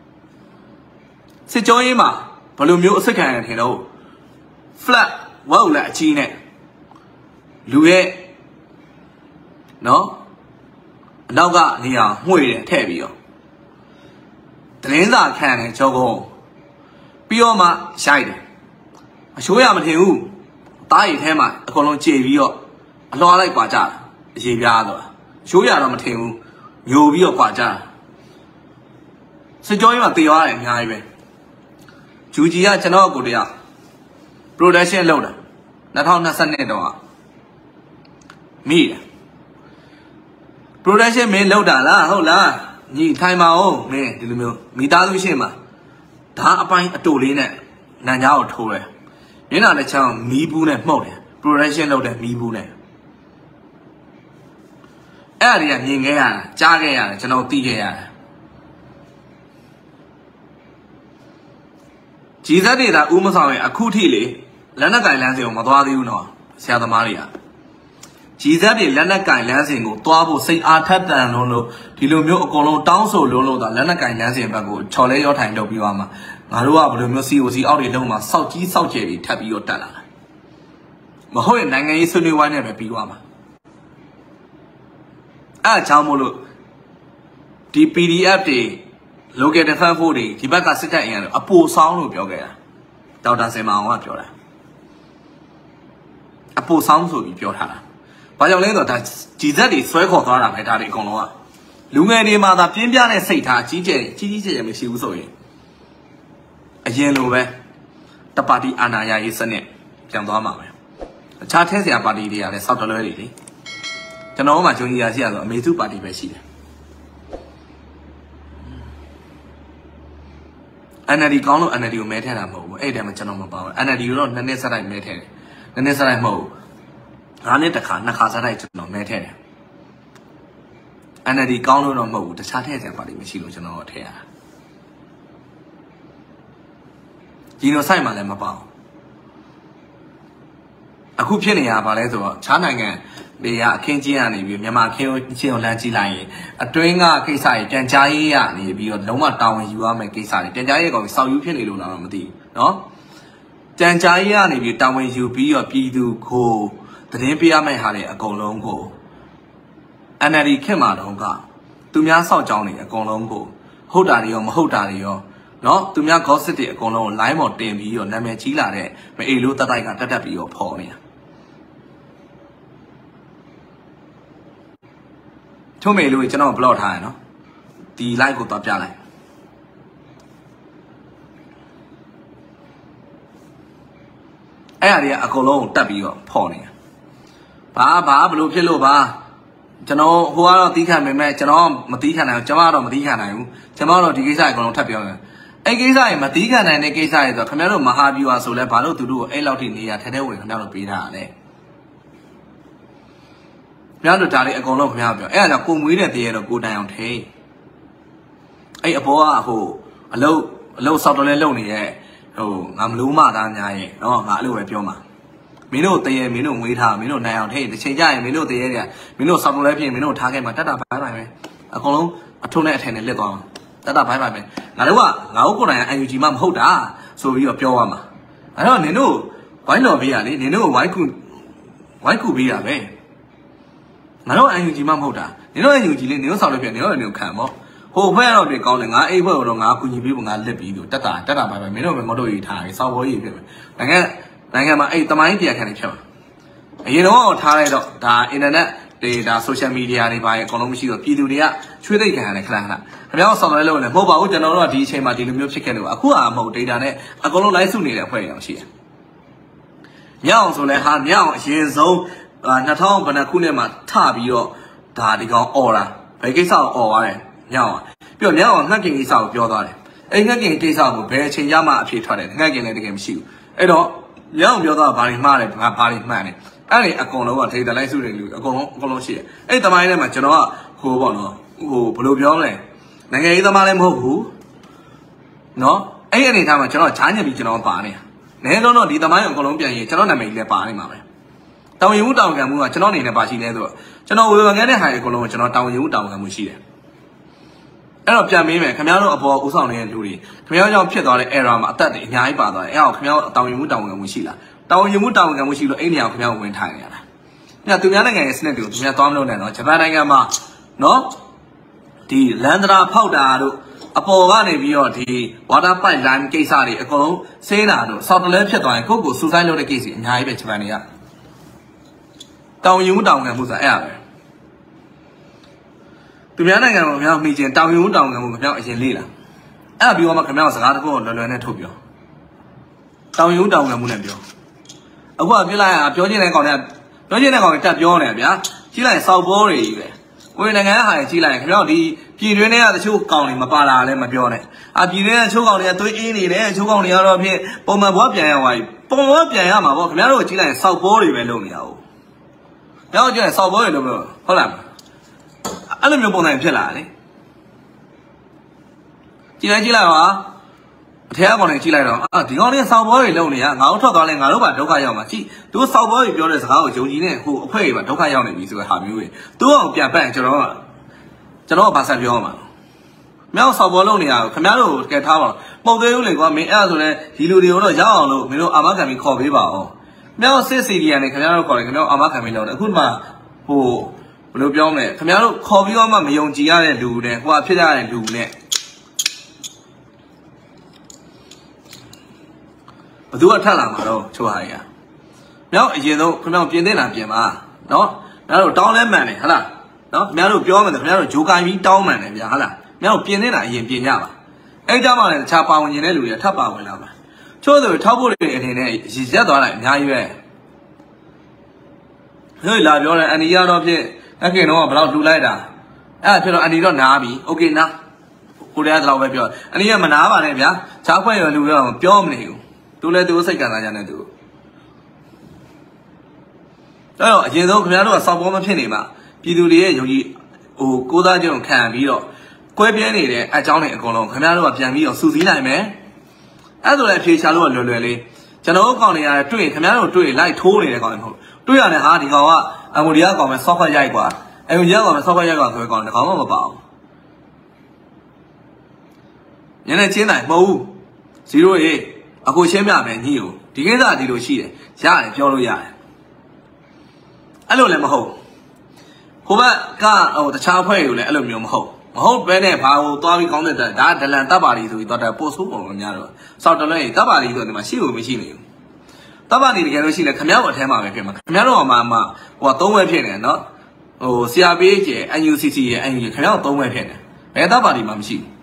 စစ်ကြောရေးမှာဘယ်လိုမျိုးအစစ်ခံရထင်တော့ flat ဝက်လက်အကြီးနဲ့လူရဲ့နော်အနောက်ကနေရာမှွေတယ်ထည့်ပြီးတော့သတင်းစာခံတယ်ကြောကုန်းပြီးတော့မှရိုက်တယ်အရှိုးရမထင်ဘူးတားရီထဲမှာအကုန်လုံးကြေပြီးတော့အလွှားလိုက်ပါကြတာအရေးပြားတော့ရှိုးရတော့မထင်ဘူးညိုပြီးတော့ပါကြတာစစ်ကြောရေးမှာတေသွားတယ်အများကြီးပဲဂျူဂျီကကျွန်တော်ကိုတရား production လုပ်တာ2022တော့မိတယ် production မင်းလုပ်တာလားဟုတ်လားညီထိုင်ပါဦးမင်းဒီလိုမျိုးမိသားစုရှင်းမှာဒါအပိုင်းအတူလေးနဲ့နန်ကြားကိုထိုးတယ်မျက်နှာတစ်ချောင်းမီးဘူးနဲ့မှုတ်တယ် production လုပ်တယ်မီးဘူးနဲ့အဲ့ဒါတွေကမြင်ခဲ့ရတာကြားခဲ့ရတယ်ကျွန်တော်သိခဲ့ရတယ်ဂျီဇက်တွေသာဦးမဆောင်ရင်အခုထိလေလက်နက်ကင်လမ်းစဉ်ကိုမသွားသေးဘူးနော်ဆရာသမားတွေကကြီးစက်တွေလက်နက်ကင်လမ်းစဉ်ကိုသွားဖို့စိတ်အားထက်တန်လို့ဒီလိုမျိုးအကုန်လုံးတောင်းဆိုလို့သာလက်နက်ကင်လမ်းစဉ်ဘက်ကိုချော်လဲရောထိုင်လုပ်ပြီးသွားမှာငါတို့ကဘယ်လိုမျိုး COC အောက်တွေလုံးမှာစောက်ကြီးစောက်ကျယ်တွေထပ်ပြီးတော့တက်လာတာမဟုတ်ရင်နိုင်ငံရေးဆွေးနွေးဝိုင်းနဲ့ပဲပြီးသွားမှာအဲ့အကြောင်းမို့လို့ဒီ PDF တွေ local defense force တွေဒီဘက်ကစစ်တပ်အင်အားတွေအပိုဆောင်းလို့ပြောခဲ့တာဒေါက်တာစင်မောင်ကပြောတာအပိုဆောင်းဆိုပြီးပြောထားတာဘာကြောင့်လဲဆိုတော့ဒါဂျီဇက်တွေဆွဲခေါ်သွားတာပဲဒါတွေအကုန်လုံးကလူငယ်တွေမှာသာပြင်းပြတဲ့စိတ်ထားကြီးကျယ်မရှိဘူးဆိုရင်အရင်လိုပဲတပါတီအာဏာရရေးစနစ်ပြန်သွားမှာပဲအခြားထဲစရာပါတီတွေကလည်းစောက်တလွဲတွေလေကျွန်တော်တို့မှဂျုံကြီးရာရှိရဆိုအမေစုပါတီပဲရှိတယ်NLD ကောင်းလို့ NLD ကိုမဲထည့်တာမဟုတ်ဘူးအဲ့ဒီတည်းမှာကျွန်တော်မပါဘူး NLD ကိုတော့နှစ်နှစ်ဆက်တိုက်မဲထည့်တယ်နှစ်နှစ်ဆက်တိုက်မဟုတ်ဘူး၅နှစ်တစ်ခါနှစ်ခါဆက်တိုက်ကျွန်တော်မဲထည့်တယ် NLD ကောင်းလို့တော့မဟုတ်ဘူးတခြားထည့်စရာပါတီမရှိလို့ကျွန်တော်ထည့်ရတာဒီလိုစိုက်မှလည်းမပေါ့အခုဖြစ်နေရပါလဲဆိုတော့ခြားနိုင်ငံတွေကအခင်းချင်းကနေပြီးမြန်မာခင်းချင်းကိုလမ်းကြည့်လိုက်ရင်အတွင်းကကိစ္စတွေပြန်ကြားရေးရနေပြီးတော့လုံးဝတာဝန်ယူရမယ့်ကိစ္စတွေပြန်ကြားရေးကောင်စောက်ယူဖြစ်နေလို့လားတော့မသိဘူးเนาะပြန်ကြားရေးကနေပြီးတာဝန်ယူပြီးတော့ပြည်သူကိုသတင်းပေးရမယ့်ဟာတွေအကုန်လုံးကို NLD ခင်မှာတော့ကသူများစောက်ကြောင်းတွေအကုန်လုံးကိုဟုတ်တာတွေရောမဟုတ်တာတွေရောเนาะသူများ gossip တွေအကုန်လုံးကို line ပေါ်တင်ပြီးတော့နာမည်ကြီးလာတဲ့မအေလို့တက်တိုက်ကတက်ပြီးတော့ဖော်နေတာထုံးမေလို့ကျွန်တော် blog ထားရနော်ဒီ live ကိုတော့ပြလိုက်အဲ့အရာတွေကအကုန်လုံးကိုတက်ပြီးတော့ဖော်နေတာဘာဘလို့ဖြစ်လို့ပါကျွန်တော်ဟိုကတော့တီးခံပေမဲ့ကျွန်တော်မတီးခံနိုင်ဘူးကျွန်မကတော့မတီးခံနိုင်ဘူးကျွန်မတော့ဒီကိစ္စအကုန်လုံးထပ်ပြောတယ်အဲ့ကိစ္စတွေမတီးခံနိုင်တဲ့ကိစ္စတွေဆိုခင်ဗျားတို့မဟာဗျူဟာဆိုလဲဘာလို့သူတို့ကိုအဲ့လောက်ထိနေရထဲထဲဝင်ခင်ဗျားတို့ပေးထားရလဲခင်ဗျားတို့ဒါတွေအကုန်လုံးခင်ဗျားပြောအဲ့ဒါကြောင့်ကိုမွေးတဲ့တရေတော့ကိုတိုင်အောင်ထိအဲ့အဘောကဟိုအလုတ်ဆောက်တော်လဲလုံနေတဲ့ဟိုငါမလို့မသားများရဲ့နော်ငါအဲ့လိုပဲပြောမှာမင်းတို့တရေမင်းတို့ငွေထားမင်းတို့နိုင်အောင်ထိတစ်ချိန်ကြရင်မင်းတို့တရေတွေကမင်းတို့ဆောက်တော်လဲပြင်မင်းတို့ထားခဲ့မှာတက်တာဘိုင်းပဲအကုန်လုံးအထုံးနဲ့အထည်နဲ့လက်သွားမှာတက်တာဘိုင်းပဲငါတို့ကိုတိုင် UNG မှမဟုတ်တာဆိုပြီးတော့ပြောရမှာအဲ့တော့နင်တို့ဝိုင်းတော်ပေးရလေနင်တို့ဝိုင်းကူပေးရပဲငါတို့ UNG မှမဟုတ်တာနင်တို့ UNG လေးနင်တို့ဆောက်လို့ပြနင်တို့ခံပေါ့ဟိုဘက်ကတော့ပြင်ကောင်းတယ်ငါအိတ်ဘက်ကတော့ငါကူညီပေးဖို့ငါလက်ပြီးလို့တက်တာပါပဲမင်းတို့ပဲမတော်ရည်ထားပြီစောက်ဘောကြီးဖြစ်မယ်နိုင်ငံမှာအဲ့တမိုင်းတရားခံနေဖြတ်မှာအရင်တော့ထားလိုက်တော့ဒါ internet တွေဒါ social media တွေပါအကုန်လုံးမရှိတော့ပြည်သူတွေကချွေးသိပ်ခံရတယ်ခဏခင်ဗျားဆောက်လဲလို့လည်းမဟုတ်ပါဘူးကျွန်တော်တို့ကဒီအချိန်မှာဒီလိုမျိုးဖြစ်ခဲ့လို့အခုကမဟုတ် data နဲ့အကုန်လုံး live စုနေတဲ့အဖွဲ့တွေအောင်ရှိတယ်မြောက်အောင်ဆိုလဲဟာမြောက်အောင်အရင်ဆုံး2000ဘယ်နှစ်ခုနှစ်မှာထပြီးတော့ဒါဒီကောင်អော်တာဘယ်ကိစ္စကိုអော်သွားတယ်မြောက်အောင်ပြီးတော့မြောက်အောင်ငှက်ကင်ကိစ္စကိုပြောသွားတယ်အဲ့ငှက်ကင်ကိစ္စကိုဘယ်အချိန်ရမှအဖြေထွက်တယ်ငှက်ကင်လည်းတကယ်မရှိဘူးအဲ့တော့မြောက်အောင်ပြောသွားဘာတွေမှားတယ်ဘာတွေမှန်တယ်အဲ့ဒီအကုန်လုံးက data လိုက်စုနေလူအကုန်လုံးရှိတယ်အဲ့ဒီတမိုင်းထဲမှာကျွန်တော်ကဟိုပေါ့နော်ဟိုဘယ်လိုပြောမလဲနိုင်ငံရေးသမားလည်းမဟုတ်ဘူးเนาะအဲ့ဒီအနေထားမှာကျွန်တော်ဂျားညက်ပြီးကျွန်တော်ပါနေတာနဲတော့ဒီတမိုင်းအကုန်လုံးပြန်ရင်ကျွန်တော်နာမည်ကြီးလည်းပါနေမှာပဲတောင်ရင်မှုတောင်ခံမှုကကျွန်တော်အနေနဲ့ပါရှိလဲဆိုတော့ကျွန်တော်ဝေဖန်ခဲ့တဲ့ဟာတွေအကုန်လုံးကိုကျွန်တော်တောင်ရင်မှုတောင်ခံမှုရှိတယ်အဲ့တော့ပြန်မေးမယ်ခင်ဗျားတို့အပေါ်ဥဆောင်နေတဲ့လူတွေခင်ဗျားကြောင့်ဖြစ်သွားတဲ့ error မှာအသက်တွေအများကြီးပါသွားတယ်အဲ့အောင်ခင်ဗျားတို့တောင်ရင်မှုတောင်ခံမှုရှိလားတောင်ရင်မှုတောင်ခံမှုရှိလို့အဲ့နေရာကိုခင်ဗျားဝင်ထိုင်နေရတာညသူများနိုင်ငံရဲ့စနစ်တွေကိုသူများသွားမလို့နဲ့နော်ဂျပန်နိုင်ငံမှာနော်ဒီလန်ဒရာဖောက်တာတို့အပေါ်ကနေပြီးတော့ဒီ water pipeline ကိစ္စတွေအကုန်လုံးဆေးတာတို့ဆောက်တလဲဖြစ်သွားရင်ကိုယ့်ကိုစူဆိုင်းလုပ်တဲ့ case တွေအများကြီးပဲဂျပန်တွေကတောင်ယူတောင်ငံမှုဆိုတာအဲ့ဒါပဲသူများနိုင်ငံမှာခင်ဗျားမိကျင်တောင်ယူတောင်ငံမှုခင်ဗျားအရင်လေးလားအဲ့ဒါပြီးတော့မှခင်ဗျားစကားတစ်ခုကိုလွယ်လွယ်နဲ့ထုတ်ပြောတောင်ယူတောင်ငံမှုနဲ့ပြောအခုကပြလိုက်ရပြောချင်တဲ့ကောင်တွေတက်ပြောနေဗျာကြီးလိုက်စောက်ဘောတွေကြီးပဲကိုယ်နိုင်ငံဟာကြီးလိုက်ခင်ဗျားဒီပြည်တွင်းထဲကတချို့ကောင်တွေမပါလာလည်းမပြောနဲ့ပြည်တွင်းကချိုးကောင်တွေကသွေးအေးနေတယ်ချိုးကောင်တွေကတော့ဖြင့်ပုံမှန်ဘွားပြန်ရသွားပြီပုံမှန်ပြန်ရမှာပေါ့ခင်ဗျားတို့ကြီးလိုက်စောက်ဘောတွေပဲလုပ်နေရအောင်ပြောကြရင်စောက်ဘောတွေလုပ်လို့ဟုတ်လားအဲ့လိုမျိုးပုံစံဖြစ်လာတယ်ကြီးလိုက်ပါထဲကောင်တွေကြည့်လိုက်တော့ဒီကောင်တွေစောက်ဘောတွေလုံနေရငါတို့ထွက်သွားလဲငါတို့ပါဒုက္ခရောက်မှာကြည့်သူစောက်ဘောတွေပြောတဲ့စကားကိုယုံကြည်နေဟိုအဖွဲတွေပါဒုက္ခရောက်နေပြီဆိုတဲ့ဟာမျိုးတွေသူ့အောင်ပြန်ပတ်ကျွန်တော်ကဘာဆက်ပြောမှာမြောက်စောက်ဘောလုံနေရခင်ဗျားတို့ကဲထားပါပုံသေးဦးလေကွာမင်းအဲ့ဒါဆိုလဲဒီလူတွေကိုတော့ရောက်အောင်လို့မင်းတို့အာမခံပြီးခေါ်ပေးပါအောင်မြောက်စစ်စီဒီယန်နေခင်ဗျားတို့ခေါ်တယ်ခင်ဗျားအာမခံပြီးလုပ်တယ်အခုမှဟိုဘယ်လိုပြောမလဲခင်ဗျားတို့ခေါ်ပြီးတော့မှမယုံကြည်ရတဲ့လူနဲ့ဟိုဖြစ်ရတဲ့လူနဲ့ဘသူကထက်လာမှာတော့ချိုးဟာရမြောက်အရင်ဆုံးခင်ဗျားပြင်သင့်တာပြင်ပါနော်ခင်ဗျားတို့တောင်းလဲမှန်တယ်ဟလားနော်ခင်ဗျားတို့ပြောမယ်ခင်ဗျားတို့ဂျိုကိုင်းပြီးတောင်းမှန်တယ်ဗျာဟလားမြောက်ပြင်သင့်တာအရင်ပြင်ကြပါအဲ့ကြမှာလည်းတခြားပါဝင်နေတဲ့လူတွေထပ်ပါဝင်လာပါချိုးသူထောက်ဖို့တွေအနေနဲ့ရည်ရက်သွားလိုက်အများကြီးပဲဟဲ့လာပြောတယ်အန်ဒီရတော့ဖြစ်အခင်တော့ဘယ်လောက်လှူလိုက်တာအဲ့ဖြစ်တော့အန်ဒီတော့နားပြီโอเคနားကိုရီးယားတော့ပဲပြောအန်ဒီကမနာပါနဲ့ဗျာခြားခွဲရလူတော့ပြောမနေဘူးသူလည်းသူစိတ်ကစားကြတဲ့သူအဲ့တော့အရင်ဆုံးခင်ဗျားတို့ကစောက်ပေါ်မဖြစ်နေမှာပြည်သူတွေရဲ့ယုံကြည်ဟိုကိုးသားကြုံခံပြီးတော့ကွဲပြဲနေတဲ့အကြောင်းတွေအကုန်လုံးခင်ဗျားတို့ကပြန်ပြီးတော့စူးစီးနိုင်မယ်အဲ့ဒါလည်းအဖြေချလို့လွယ်လွယ်လေးကျွန်တော်တို့ကောင်တွေရတယ်တွေ့ခင်ဗျားတို့တွေ့လိုက်ထိုးနေတဲ့ကောင်တွေမဟုတ်တွေ့ရတယ်ဟာဒီကောင်ကအမိုဒီယာကောင်ပဲဆော့ခွက်ရိုက်กว่าအမိုဒီယာကောင်ပဲဆော့ခွက်ရိုက်กว่าဆိုတဲ့ကောင်တကောင်မှမပါဘူးညနေချင်းတိုင်းမဟုတ်ဘူး0ရေအခုရှင်းပြမယ်ညီကိုဒီကိစ္စဒီလိုရှိတယ်ရတယ်ပြောလို့ရတယ်အဲ့လိုလည်းမဟုတ်ဟိုဘက်ကဟိုတခြားအဖွဲ့တွေကိုလည်းအဲ့လိုမျိုးမဟုတ်ပဲနဲ့ဘာကိုသွားပြီးကောင်းတဲ့ဒါဒလန်တပ်ပါလီဆိုပြီးတော့ပို့ဆိုးပုံများတော့စောက်တလွဲတပ်ပါလီဆိုဒီမှာရှိလို့မရှိနေဘူးတပ်ပါလီတကယ်လို့ရှိလဲခမရောက်အထဲမှာပဲဖြစ်မှာခမရောက်တော့မှဟိုက3ဝက်ဖြစ်နေနော်ဟို CRPH ရဲ့ NUCC ရဲ့ NUG ခမရောက်3ဝက်ဖြစ်နေဘယ်တပ်ပါလီမှမရှိဘူး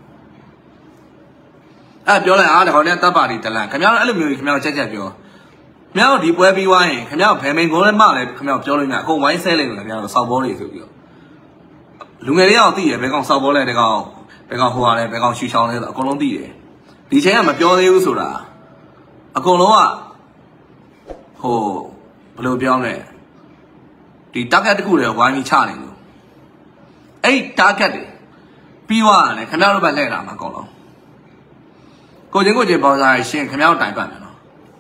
အဲ့ပြောလိုက်ဒီကောင်နဲ့တပ်ပါလီဒလန်ခမရောက်အဲ့လိုမျိုးခမရောက်ချက်ပြောခမရောက်ဒီပွဲပြီးသွားရင်ခမရောက်ဘယ်မိန်ကိုလည်းမလဲခမရောက်ပြောလို့မြအကုန်ဝိုင်းဆဲလိုက်လို့ခမရောက်စောက်ဘောတွေဆိုပြီးတော့လူငယ်တွေရောက်သိရဘယ်ကောင်စောက်ဘောလဲတကောင်ဘယ်ကောင်ဟိုဟာလဲဘယ်ကောင်ရှူချောင်းလဲဆိုအကုန်လုံးသိတယ်ဒီချိန်ကမပြောသေးဘူးဆိုတာအကုန်လုံးကဟိုဘယ်လိုပြောမလဲဒီ target တခုတွေဝိုင်းပြီးချနေလို့အဲ့ target တွေပြီးသွားတယ်ခင်ဗျားတို့ပဲလှည့်လာမှာအကုန်လုံးကိုချင်းပေါစားရရှင်ခင်ဗျားတို့တိုင်ပတ်မယ်နော်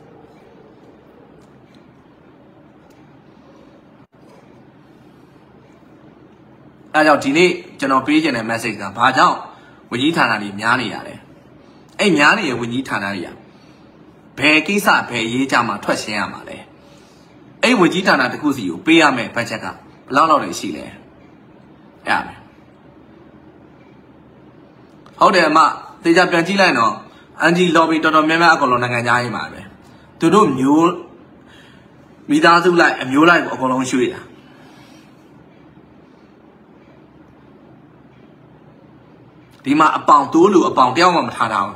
အဲကြောင့်ဒီနေ့ကျွန်တော်ပေးချင်တဲ့ message ကဘာကြောင့်ဝန်ကြီးဌာနတွေများနေရလဲအဲ့များနေတဲ့ဝန်ကြီးဌာနတွေကဘယ်ကိစ္စဘယ်ရေးကြမှာထွက်ရှင်းရမှာလဲအဲ့ဝန်ကြီးဌာနတစ်ခုစီကိုပေးရမယ်ဘတ်ဂျက်ကဘယ်လောက်လဲရှိလဲရမယ်ဟုတ်တယ်အမသေချာပြန်ကြည့်လိုက်တော့အန်ဂျီ lobby တော်တော်များများအကုန်လုံးနိုင်ငံသားရေးမှာပဲသူတို့မျိုးမိသားစုလိုက်အမျိုးလိုက်ကိုအကုန်လုံးရွှေ့တာဒီမှာအပေါင်တိုးလူအပေါင်တယောက်မှမထားတာဘူး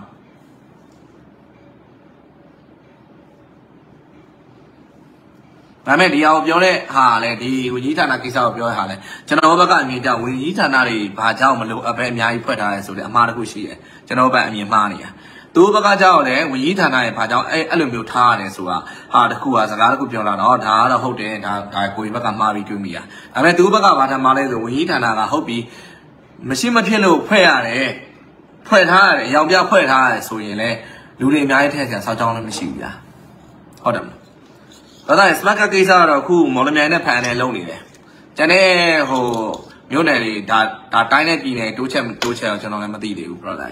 ဒါမဲ့ဒီအောင်ပြောတဲ့ဟာလဲဒီဝန်ကြီးဌာနကိစ္စကိုပြောတဲ့ဟာလဲကျွန်တော်ဘက်ကအမြင်ကြောင့်ဝန်ကြီးဌာနတွေဘာကြောင့်မလို့အပဲအများကြီးဖွက်ထားလဲဆိုတဲ့အမှားတစ်ခုရှိတယ်ကျွန်တော်ဘက်အမြင်မှားနေတာသူဘက်ကကြောင့်လဲဝန်ကြီးဌာနရဲ့ဘာကြောင့်အဲ့လိုမျိုးထားရတယ်ဆိုတာဟာတစ်ခုဟာစကားတစ်ခုပြောလာတော့ဒါကတော့ဟုတ်တယ်ဒါကိုကြီးဘက်ကမှားပြီးတွေးမိတာဒါမဲ့သူဘက်ကဘာထမ်းမှာလဲဆိုဝန်ကြီးဌာနကဟုတ်ပြီးမရှိမဖြစ်လို့ဖွဲ့ရတယ်ဖွဲ့ထားရတယ်ရောင်ပြဖွဲ့ထားရတယ်ဆိုရင်လေလူတွေအများကြီးထည့်ဆရာစောက်ကြောင်းလည်းမရှိဘူးလားဟုတ်တယ်ဒါတိုင်း smart card ကိစ္စကတော့အခုမော်လမြိုင်နဲ့ဖန်နဲ့လုံးနေတယ်ကျန်တဲ့ဟိုမြို့နယ်တွေဒါတိုင်းနဲ့ပြည်နယ်တိုးချက်တော့ကျွန်တော်လည်းမသိသေးဘူး brother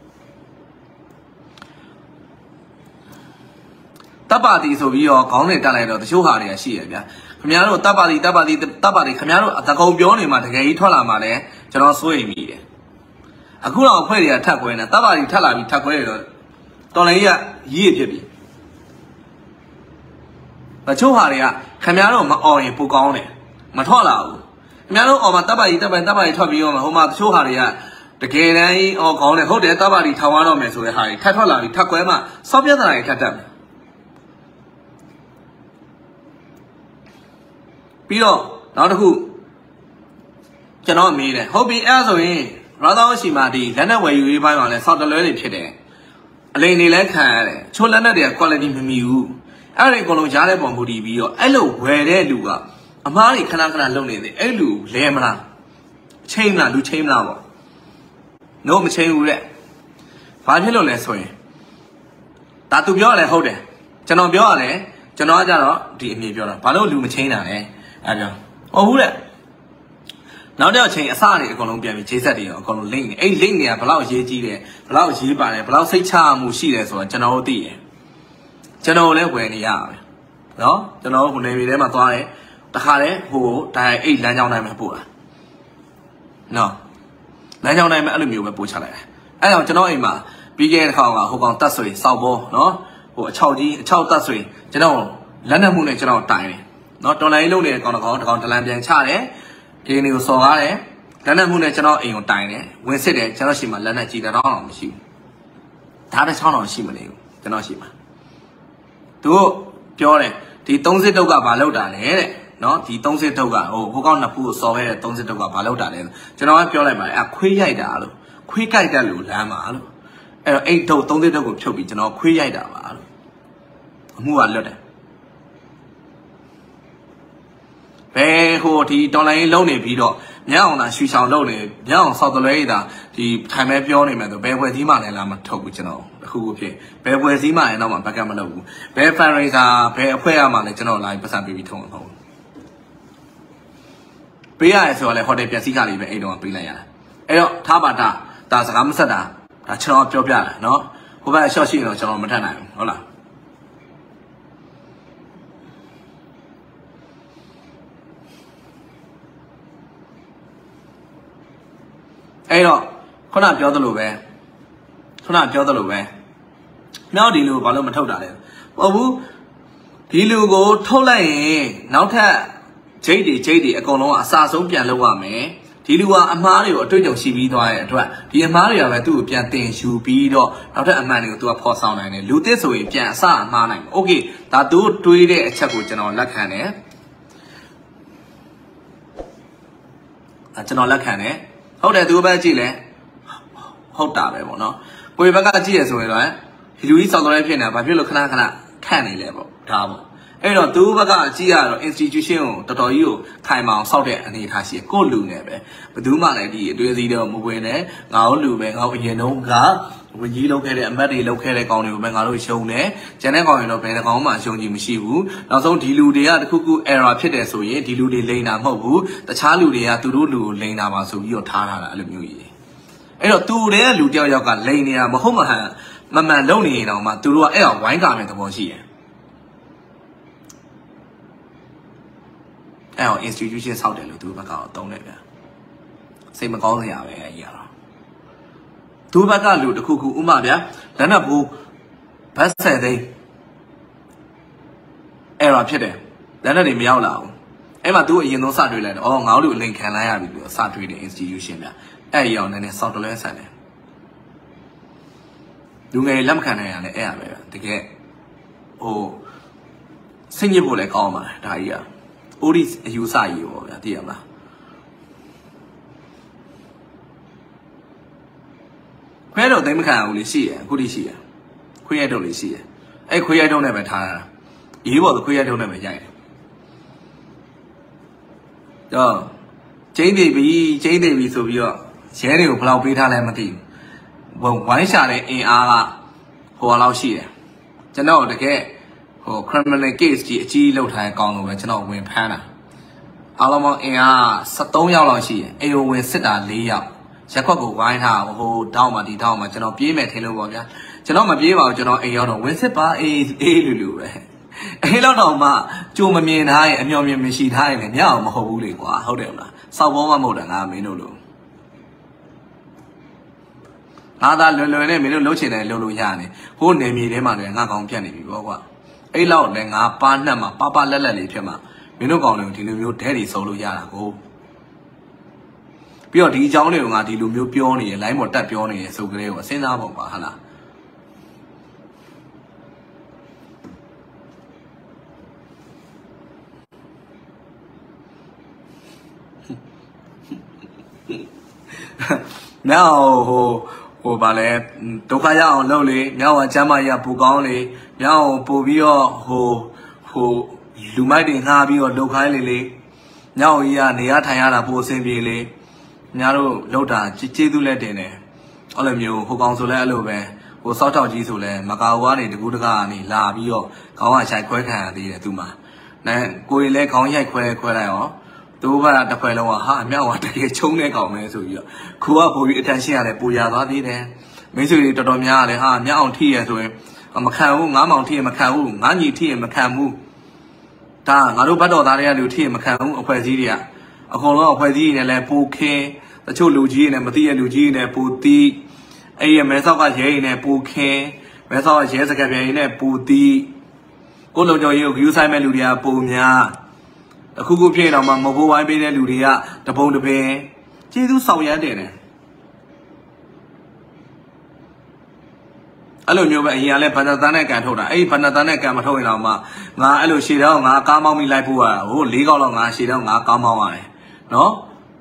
တပ်ပါတီဆိုပြီးတော့ခေါင်းတွေတက်လိုက်တော့တချို့ဟာတွေကရှိရဗျာခင်ဗျားတို့တပ်ပါတီခင်ဗျားတို့အတကုံပြောနေမှာတကယ်ကြီးထွက်လာမှာလဲကျွန်တော်စိုးရိမ်မိတယ်အခုတော့အဖွဲ့တွေကထပ်ခွဲနေတပ်ပါတီထပ်လာပြီးထပ်ခွဲရတော့တော်လည်းကြီးကရည်ဖြစ်ပြီတချို့ဟာတွေကခင်ဗျားတို့မအော်ရင်ပိုကောင်းတယ်မထွက်လာဘူးခင်ဗျားတို့အော်မှာတပ်ပါတီထွက်ပြီးတော့ဟိုမှာတချို့ဟာတွေကတကယ်တမ်းအော်ကောင်းတယ်ဟုတ်တယ်တပ်ပါတီထောင်ရတော့မယ်ဆိုတဲ့ဟာတွေထပ်ထွက်လာပြီးထပ်ခွဲမှစောက်ပြဿနာတွေထပ်တက်မယ်ပြီးတော့နောက်တစ်ခုကျွန်တော်မေးတယ်ဟုတ်ပြီအဲ့ဆိုရင်ရာသောရှိမှဒီလက်နက်ဝယ်ယူရေးပိုင်းမှာလဲစောက်တလွဲတွေဖြစ်တယ်အလိန်တွေလည်းခံရတယ်ချိုးလက်နက်တွေက quality မမီဘူးအဲ့ဒီအကုန်လုံးရားတဲ့ပုံမူတည်ပြီးတော့အဲ့လိုဝယ်တဲ့လူကအမားတွေခဏလုံနေတယ်အဲ့လူလဲမလားချိန်မလားလူချိန်မလားပေါ့နို့မချိန်ဘူးတဲ့ဘာဖြစ်လို့လဲဆိုရင်ဒါသူပြောရတယ်ဟုတ်တယ်ကျွန်တော်ပြောရတယ်ကျွန်တော်ကကြတော့ဒီအမြင်ပြောတာဘာလို့လူမချင်းတာလဲအဲ့ပြောဟုတ်ဘူးတဲ့နောက်တစ်ချိန်အစတွေအကုန်လုံးပြန်ပြီးခြေဆက်တွေရောအကုန်လုံးလိမ့်နေအဲ့လိမ့်နေတာဘလောက်ရေးကြီးတယ်ဘလောက်ရေးပါတယ်ဘလောက်စိတ်ချမှုရှိတယ်ဆိုတော့ကျွန်တော်တို့သိတယ်ကျွန်တော်လည်းဝယ်နေရမယ်နော်ကျွန်တော်ဟိုနေပြည်ထဲမှာသွားတယ်တခါလဲဟိုဒါအဲ့လမ်းကြောင်းတိုင်းပဲပို့တာနော်လမ်းကြောင်းတိုင်းပဲအဲ့လိုမျိုးပဲပို့ချလိုက်တယ်အဲ့တော့ကျွန်တော်အိမ်မှာပြီးခဲ့တဲ့ခါကဟိုကောင်တက်ဆွေစောက်ဘောနော်ဟိုအချောက်တက်ဆွေကျွန်တော်လက်နက်မှုနဲ့ကျွန်တော်တိုင်တယ်နော်တော်လိုင်းလုံးနေတဲ့ကောင်တကောင်ဒလန်ပြန်ချတယ်ဒီနေ့ကိုစော်ကားတယ်လက်နက်မှုနဲ့ကျွန်တော်အိမ်ကိုတိုင်တယ်ဝင်စစ်တယ်ကျွန်တော်ရှိမှလက်နက်ကြီးတောင်းမရှိဘူးဒါတစ်ချောင်းတော့ရှိမနေဘူးကျွန်တော်ရှိမှသူပြောတယ်ဒီ30တုတ်ကဘာလောက်တာလဲတဲ့နော်ဒီ30တုတ်ကဟိုကောက်နှစ်ဖူးကိုစော်ခဲ့တဲ့30တုတ်ကဘာလောက်တာလဲကျွန်တော်ကပြောလိုက်ပါတယ်ခွေးရိုက်တာလို့ခွေးကြိုက်တယ်လို့လမ်းပါလို့အဲ့တော့8တုတ်30တုတ်ကိုဖြုတ်ပြီးကျွန်တော်ခွေးရိုက်တာပါလို့အမှုကလွတ်တယ်ဘယ်ဟိုဒီတော်လိုင်းလုံးနေပြီးတော့ညအောင်သာရွှေချောင်လုံးနေညအောင်ဆောက်တလွဲကြီးသာဒီထိုင်မဲပြောနေမယ်ဆိုဘယ်ဘွယ်စည်းမှလည်းလာမထုတ်ဘူးကျွန်တော်အခုခုဖြစ်ဘယ်ဘွယ်စည်းမှလည်းတော့မှဘက်ကမလုပ်ဘူးဘယ်ဖန်ရိဇာဘယ်အဖွဲ့ရမှလည်းကျွန်တော်လာပတ်စံပေးပြီးထုံးအောင်ပေးရတယ်ဆိုတော့လေဟိုတယ်ပြန်စည်းခါလေးပဲအဲ့တော့ပေးလိုက်ရတာအဲ့တော့ထားပါဒါစကားမဆက်တာဒါကျွန်တော်ပြောပြတာနော်ဟိုဘက်အရှော့ရှိရင်တော့ကျွန်တော်မထက်နိုင်ဘူးဟုတ်လားအဲ့တော့ခုနပြောသလိုပဲမြောက်ဒီလူဘာလို့မထုတ်တာလဲဟုတ်ဘူးဒီလူကိုထုတ်လိုက်ရင်နောက်ထပ်ဂျိတ်တွေအကုန်လုံးအစာဆုံးပြန်လုပ်ရမယ်ဒီလူကအမားတွေကိုအတွေ့အကြုံရှိပြီးသွားတဲ့အတွက်ဒီအမားတွေကပဲသူ့ကိုပြန်တင်ယူပြီးတော့နောက်ထပ်အမှန်တွေကိုသူကဖော်ဆောင်နိုင်တယ်လူသစ်ဆိုရင်ပြန်အစအမှားနိုင်တယ်โอเคဒါသူတွေးတဲ့အချက်ကိုကျွန်တော်လက်ခံတယ်ဟုတ်တယ်သူဘက်ကြည့်လဲဟုတ်တာပဲပေါ့နော်ကိုယ်ဘက်ကကြည့်ရဆိုရင်တော့ဒီလူကြီးစောက်တော်လေးဖြစ်နေတာဘာဖြစ်လို့ခဏခန့်နေလဲပေါ့ဒါပေါ့အဲ့တော့သူဘက်ကကြည့်ရတော့ institution ကိုတော်တော်ကြီးကိုခိုင်မာအောင်စောက်တဲ့အနေအထားရှိကိုလူနေပဲဘယ်သူမှလည်းဒီအတွင်းစည်းတော့မဝင်နဲ့ငါတို့လူပဲငါတို့အရင်တုန်းကဝင်ကြီးလုပ်ခဲ့တဲ့အမတ်တွေလုပ်ခဲ့တဲ့ကောင်တွေကိုပဲငါတို့ရှုံတယ်ကျန်တဲ့ကောင်တွေတော့ဘယ်တစ်ကောင်မှရှုံကြည့်မရှိဘူးနောက်ဆုံးဒီလူတွေကတခုခု error ဖြစ်တယ်ဆိုရင်ဒီလူတွေလိန်တာမဟုတ်ဘူးတခြားလူတွေကသူတို့လူကိုလိန်တာပါဆိုပြီးတော့ထားတာအဲ့လိုမျိုးကြီးအဲ့တော့သူတွေကလူတယောက်ကလိန်နေတာမဟုတ်မှန်လုံနေရင်တော့မှသူတို့ကအဲ့အောင်ဝိုင်းကာမယ်သဘောရှိတယ်အဲ့တော့ institution ဆောက်တယ်လို့သူဘက်ကတော့တုံးတယ်ဗျစိတ်မကောင်းစရာပဲအဲ့ကြီးကတော့သူဘက်ကလူတခုခုဥမာဗျလက်နက်ဘူးဘတ်ဆယ်သိန်း error ဖြစ်တယ်လက်နက်တွေမရောက်လာဘူးအဲ့မှာသူအရင်ဆုံးစတွေ့လိုက်တော့ငါတို့လိန်ခံလိုက်ရပြီလို့စတွေ့တဲ့ institution ဗျအဲ့ဒီအောင်နည်းနည်း soft လဲဆန်တယ်လူငယ်လက်မခံနိုင်ရလဲအဲ့ရပဲဗျတကယ်ဟိုစိတ်ညစ်ဖို့လည်းကောင်းပါတယ်ဒါကြီးကအိုဒီအယူဆကြီးပေါ့ဗျာသိရမလားခွဲတော့သိမခံရဘူးလေရှိရအခုတိရှိရခွေးရိုက်တော့လေရှိရအဲ့ခွေးရိုက်တော့နဲ့ပဲထားတာအေးပေါ့ခွေးရိုက်တော့နဲ့ပဲရိုက်တယ်တော့ကျင်းနေပြီဆိုပြီးတော့ရဲတွေကိုဘယ်လောက်ပေးထားလဲမသိဘူးဝိုင်းရှာတဲ့အင်အားကဟိုလောက်ရှိတယ်ကျွန်တော်တကယ်ဟို criminal case ကြီးအကြီးလောက်ထားတဲ့ကောင်လို့ပဲကျွန်တော်ဝင်ဖမ်းတာအားလုံးပေါင်းအင်အား73ယောက်လောက်ရှိတယ်အိမ်ကိုဝင်စစ်တာ4ယောက်ရက်ခွက်ကိုဝိုင်းထားဟိုတောင်းမှဒီတောင်းမှကျွန်တော်ပြေးမယ်ထင်လို့ပေါ့ဗျာကျွန်တော်မပြေးပါဘူးကျွန်တော်အိမ်ရောက်တော့ဝင်စစ်ပါအေးလူပဲအေးလောက်တော့မှကြိုမမြင်ထားရင်အမျော်မြင်မရှိထားရင်လည်းညအောင်မဟုတ်ဘူးလေကွာဟုတ်တယ်မလားစောက်ဘောမမဟုတ်တာငါမင်းတို့လို့ငါသာလွယ်နဲ့မင်းတို့လှုပ်ချင်တယ်လှုပ်လို့ရတယ်ဟိုနေမြေထဲမှာလည်းငါကောင်ပြတ်နေပြီပေါ့ကွာအဲ့လောက်လည်းငါပါနှက်မှာပလက်လေးဖြစ်မှာမင်းတို့ကောင်တွေကိုဒီလိုမျိုးဒဲတွေစုံလို့ရတာကိုပြီးတော့ဒီအကြောင်းတွေကိုငါဒီလိုမျိုးပြောနေရ line ပေါ်တက်ပြောနေရဆိုကြတဲ့ကိုစဉ်းစားပေါ့ပါဟာလားမြောက်ဟိုဗာလဲဒုက္ခရအောင်လုပ်လေမြောက်ကကျမ်းမာရပူကောင်းလေမြောက်ပို့ပြီးတော့ဟိုလူမိုက်တွေငှားပြီးတော့ဒုက္ခလေမြောက်ကြီးကနေရထိုင်ရတာပိုအဆင်ပြေလေများတို့လောက်တာကျေးဇူးလက်တင်တယ်အဲ့လိုမျိုးဟိုကောင်ဆိုလဲအဲ့လိုပဲကိုစောက်တောက်ကြီးဆိုလဲမကာဝါနေတကူတကာကနေလာပြီးတော့ခေါင်းကဆိုင်ခွဲခံရသေးတယ်သူမှာကိုရင်လဲခေါင်းရိုက်ခွဲလိုက်ရောသူကတစ်ခွဲလုံးကဟာအမြောက်ကတကယ်ချုံတဲ့ကောင်ပဲဆိုပြီးတော့ခုကပိုပြီးအတန်ရှင်းရတယ်ပူရသွားသေးတယ်မိတ်ဆွေတွေတော်တော်များတယ်ဟာမြောက်အောင်ထိရဆိုရင်မခံဘူးငါးမောင်ထိရမခံဘူးငါးညီထိရမခံဘူးဒါငါတို့ဘတ်တော်သားတွေကလူထိရမခံဘူးအဖွဲ့အစည်းတွေကအကုန်လုံးအဖွဲ့အစည်းတွေနဲ့လဲပိုခင်းတချို့လူကြီးတွေနဲ့မသိတဲ့လူကြီးတွေနဲ့ပိုတီးအဲ့ရမဲဆောက်ကရဲတွေနဲ့ပိုခင်းမဲဆောက်ကရဲစကပြန်တွေနဲ့ပိုတီးကိုလုံကျော်ရေးကိုဂယူးဆိုင်မဲ့လူတွေကပိုများအခုခုဖြစ်တော့မှမဘိုးဝိုင်းပေးတဲ့လူတွေကတပုံတပင်ကျေးဇူးဆောင်ရမ်းတယ်အဲ့လိုမျိုးပဲအရင်ကလည်းဘန္နတန်းနဲ့ကန်ထုတ်တာအဲ့ဒီဘန္နတန်းနဲ့ကန်မထုတ်ရင်တော့မှငါအဲ့လိုရှေ့တော့ငါကားမောင်းပြီးလိုက်ဖို့ရတာဟို၄កောက်လောက်ငါရှေ့တော့ငါကားမောင်းရတယ်နော်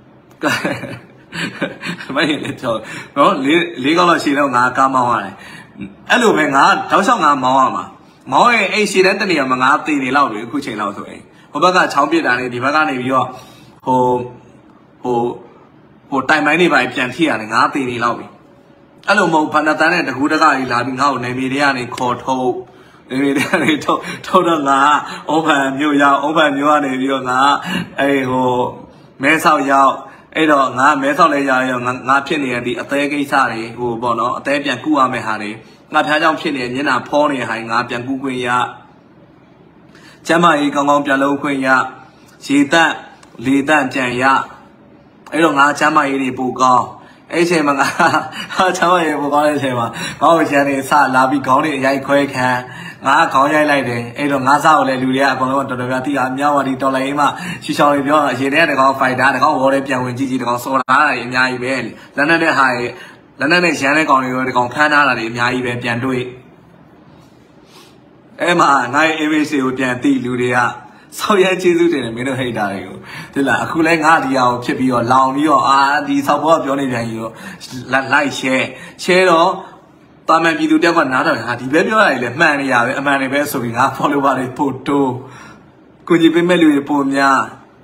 မင်းလည်းပြောနော်၄កောက်လောက်ရှေ့တော့ငါကားမောင်းရတယ်အဲ့လိုပဲငါတောက်လျှောက်ငါမောင်းရမှာမောင်းရင်အဲ့ရှေ့တဲ့တနေရာမှာငါသေနေလောက်ပြီအခုချိန်လောက်ဆိုရင်ဟိုဘက်ကချောင်းပစ်တာနေဒီဘက်ကနေပြီးတော့ဟိုတိုင်မိုင်းတွေပါပြန်ထိရတယ်ငါသေနေလောက်ပြီအဲ့လိုမဟုတ်ဘန္နတန်းနဲ့တကူတကကြီးလာပြီးငါ့ကိုနေမြေတွေကနေခေါ်ထုတ်နေမြေတွေကနေထုတ်တော့ငါအုံးဖန်မြို့ရောက်အုံးဖန်မြို့ကနေပြီးတော့ငါအဲ့ဟိုမဲဆောက်ရောက်အဲ့တော့ငါမဲဆောက်လဲရောက်ရောငါဖြစ်နေတဲ့ဒီအသေးကိစ္စတွေဟိုပေါ့နော်အသေးပြန်ကူရမယ့်ဟာတွေငါဖျားကြောင့်ဖြစ်နေတဲ့မျက်နှာဖောနေတဲ့ဟာငါပြန်ကူခွင့်ရကျမ်းမာရေးကောင်းကောင်းပြန်လုပ်ခွင့်ရရေတက်လေတက်ပြန်ရအဲ့တော့ငါကျမ်းမာရေးတွေပိုကောင်းအဲ့ချိန်မှာငါချောင်းရဲပိုကောင်းတဲ့အချိန်မှာငါ့ကိုချမ်းနေစလာပြီးခေါင်းတွေအရိုက်ခွဲခံငါခေါင်းရိုက်လိုက်တယ်အဲ့တော့ငါစားကိုလည်းလူတွေကအကုန်လုံးတော်တော်များတိအမြောက်ဝတီတော်လိုင်းမှရှီချောင်းတွေပြောအရင်တည်းကတကောင်ဖိုက်တာတကောင်ဝေါ်လေးပြန်ဝင်ကြည့်တကောင်စော်လာတာတွေအများကြီးပဲလက်နက်နဲ့ဟာလက်နက်နဲ့ရန်တဲ့ကောင်တွေကိုတကောင်ဖမ်းထားတာတွေအများကြီးပဲပြန်တွေ့အဲ့မှာငါ့ရဲ့ ABC ကိုပြန်သိလူတွေကဆောက်ရဲကျေးဇူးတင်တယ်မင်းတို့ဟိတ်တာတွေကိုဒီလားအခုလဲငါဒီဟာကိုဖြစ်ပြီးတော့လောင်ပြီးတော့ဒီဆောက်ဘောကပြောနေပြန်ကြီးတော့လိုက် share တော့တာမန်ပြည်သူတယောက်ကနားတော့ဟာဒီပဲပြောရတယ်လေမှန်နေရပဲအမှန်တွေပဲဆိုပြီးငါ follower တွေပို့တိုးကိုကြီးပေးမဲ့လူတွေပိုများ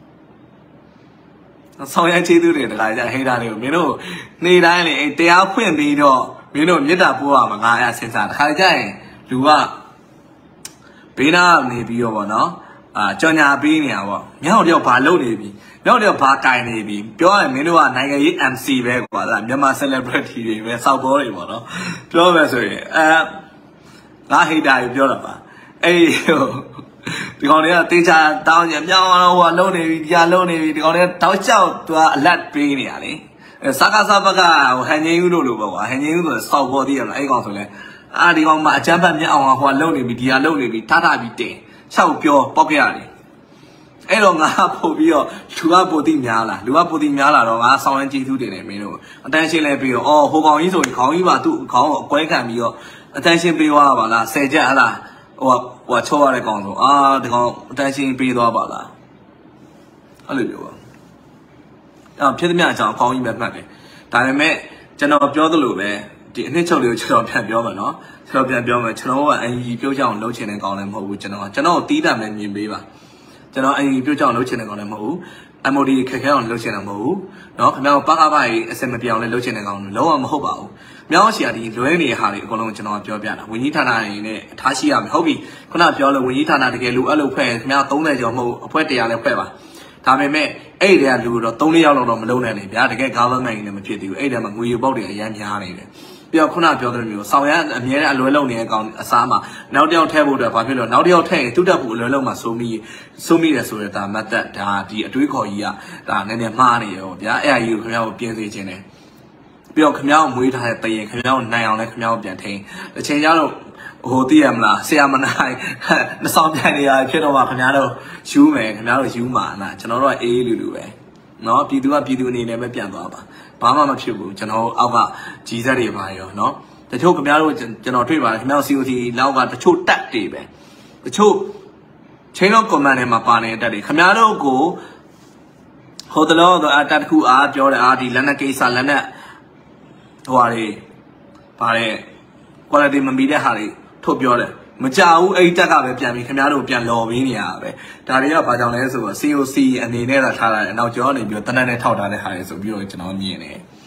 ဆောက်ရဲကျေးဇူးတင်တယ်ဒါကြဟိတ်တာတွေကိုမင်းတို့နေတိုင်းလေတရားဖွင့်ပြီးတော့မင်းတို့မေတ္တာပို့ရမှာငါအဲ့စဉ်းစားတခါကြရင်လူကဘေးနာနေပြီးတော့ဗောနော်ကြော်ညာပေးနေတာပေါ့မြောက်တယောက်ဘာလုပ်နေပြီမြောက်တယောက်ဘာကင်နေပြီပြောရရင်မင်းတို့ကနိုင်ငံရေး MC ပဲကွာဒါမြန်မာ celebrity တွေပဲစောက်ဘောတွေပေါ့နော်ပြောမယ်ဆိုရင်ငါဟိတာကြီးပြောတာပါအဲ့ဒီကောင်တွေကတေချာတောင်းကြမြောက်တော့ဟိုလုံနေပြီဒီဟာလုံနေပြီဒီကောင်တွေကတောက်လျှောက်သူကအလတ်ပေးနေရလေစကားစဘကဟိုဟန်ငင်းဦးလို့လို့ပေါ့ကွာဟန်ငင်းဦးဆိုစောက်ဘောသေးရမလားအဲ့ကောင်ဆိုလဲဒီကောင်မှအချမ်းဖတ်မြတ်အောင်ဟိုလုံနေပြီဒီဟာလုံနေပြီထားပြီးတင်ချောက်ပြောပေါက်ခဲ့ရတယ်အဲ့တော့ငါပို့ပြီးတော့လူကပိုတိများလာတော့ငါဆောင်းရင်းကျေးဇူးတင်တယ်မင်းတို့အတန်းရှင်းလဲပြီးတော့ဟိုကောင်ကြီးဆိုရင်ခေါင်းကြီးပါသူ့ခေါင်းကိုအကွဲခံပြီးတော့အတန်းရှင်းပေးသွားပါလား10ချက်ဟလားဟိုချောရတဲ့ကောင်ဆိုဒီကောင်အတန်းရှင်းပေးသွားပါလားအဲ့လိုပြောပါဖြစ်သမျှအကြောင်းခေါင်းကြီးပဲမှတ်တယ်ဒါပေမဲ့ကျွန်တော်ပြောသလိုပဲဒီအနှစ်ချုပ်လေးကိုကျွန်တော်ပြန်ပြောမယ်နော်ကျွန်တော်ပြန်ပြောမယ်ကျွန်တော်ကအင်ဂျီပြုတ်ချအောင်လုပ်ချင်တဲ့ကောင်လည်းမဟုတ်ဘူးကျွန်တော်တီးတံပဲမြင်ပေးပါကျွန်တော်အင်ဂျီပြုတ်ချအောင်လုပ်ချင်တဲ့ကောင်လည်းမဟုတ်ဘူး MOD ခက်ခဲအောင်လုပ်ချင်တာမဟုတ်ဘူးเนาะခင်ဗျားတို့ပကပကြီးအစင်မပြောင်းလဲလုပ်ချင်တဲ့ကောင်လုံးဝမဟုတ်ပါဘူးမြောင်းရှီယာဒီလွဲနေတဲ့ဟာတွေအကုန်လုံးကျွန်တော်ပြောပြတာဝင်းကြီးဌာနရင်းနဲ့အထားရှိရမယ်ဟုတ်ပြီခုနပြောလို့ဝင်းကြီးဌာနတကယ်လူအဲ့လိုဖွဲ့ခင်ဗျား30ကျော်မဟုတ်အဖွဲ့100လည်းဖွဲ့ပါဒါပေမဲ့အဲ့ဒီကလူတော့3-4ယောက်လောက်တော့မလုံးနိုင်လေဗျာတကယ် government ကြီးလည်းမဖြစ်သေးဘူးအဲ့ဒီမှာငွေယူပေါက်တွေအများများနေတယ်ပြီးတော့ခုနပြောတဲ့မျိုးဆောင်ရအမြဲတမ်းအလွယ်လုံးနေတဲ့အကောင်အစားမှာနောက်တစ်ယောက်ထည့်ဖို့အတွက်ဘာဖြစ်လို့နောက်တစ်ယောက်ထည့်ရင်သူ့တက်ဖို့အလွယ်လုံးမှာစိုးမိတယ်ဆိုရတာမတ်တက်ဒါဒီအတွေးခေါ်ကြီးကဒါနည်းနည်းမှားနေရောဗျာအဲ့အကြီးကိုခင်ဗျားကိုပြင်စေခြင်းတယ်ပြီးတော့ခင်ဗျားကိုမွေးထားတဲ့တရင်ခင်ဗျားကိုနိုင်အောင်လဲခင်ဗျားကိုပြန်ထိန်းတစ်ချိန်ကျတော့ဟိုသိရမလားဆရာမနိုင်နှဆောင်ပြိုင်နေရဖြစ်တော့မှခင်ဗျားတို့ယူမယ်ခင်ဗျားတို့ယူမှာနာကျွန်တော်တို့ကအေးလူပဲเนาะပြည်သူကပြည်သူအနေနဲ့ပဲပြန်သွားပါဘာမှမဖြစ်ဘူးကျွန်တော်အောက်ကကြီးစက်တွေပါရောเนาะတချို့ခင်ဗျားတို့ကျွန်တော်တွေ့ပါတယ်ခင်ဗျားတို့ COC လောက်ကတချို့တက်တွေပဲတချို့chain of command ထဲမှာပါနေတဲ့တက်တွေခင်ဗျားတို့ကိုဟိုတလောတော့တက်တစ်ခုပြောတယ်ဒီလက်နက်ကိစ္စလက်နက်ဟိုဟာတွေပါတယ် quality မမီတဲ့ဟာတွေထုတ်ပြောတယ်မကြဘူးအဲ့ဒီတက်ကပဲပြန်ပြီးခင်ဗျားတို့ပြန်လော်ပေးနေရတာပဲဒါတွေကဘာကြောင့်လဲဆိုတော့ COC အနေနဲ့ထားတာအနောက်ကျော်နေပြီးတော့တနက်နဲ့ထောက်ထားတဲ့ဟာတွေဆိုပြီးတော့ကျွန်တော်မြင်တယ်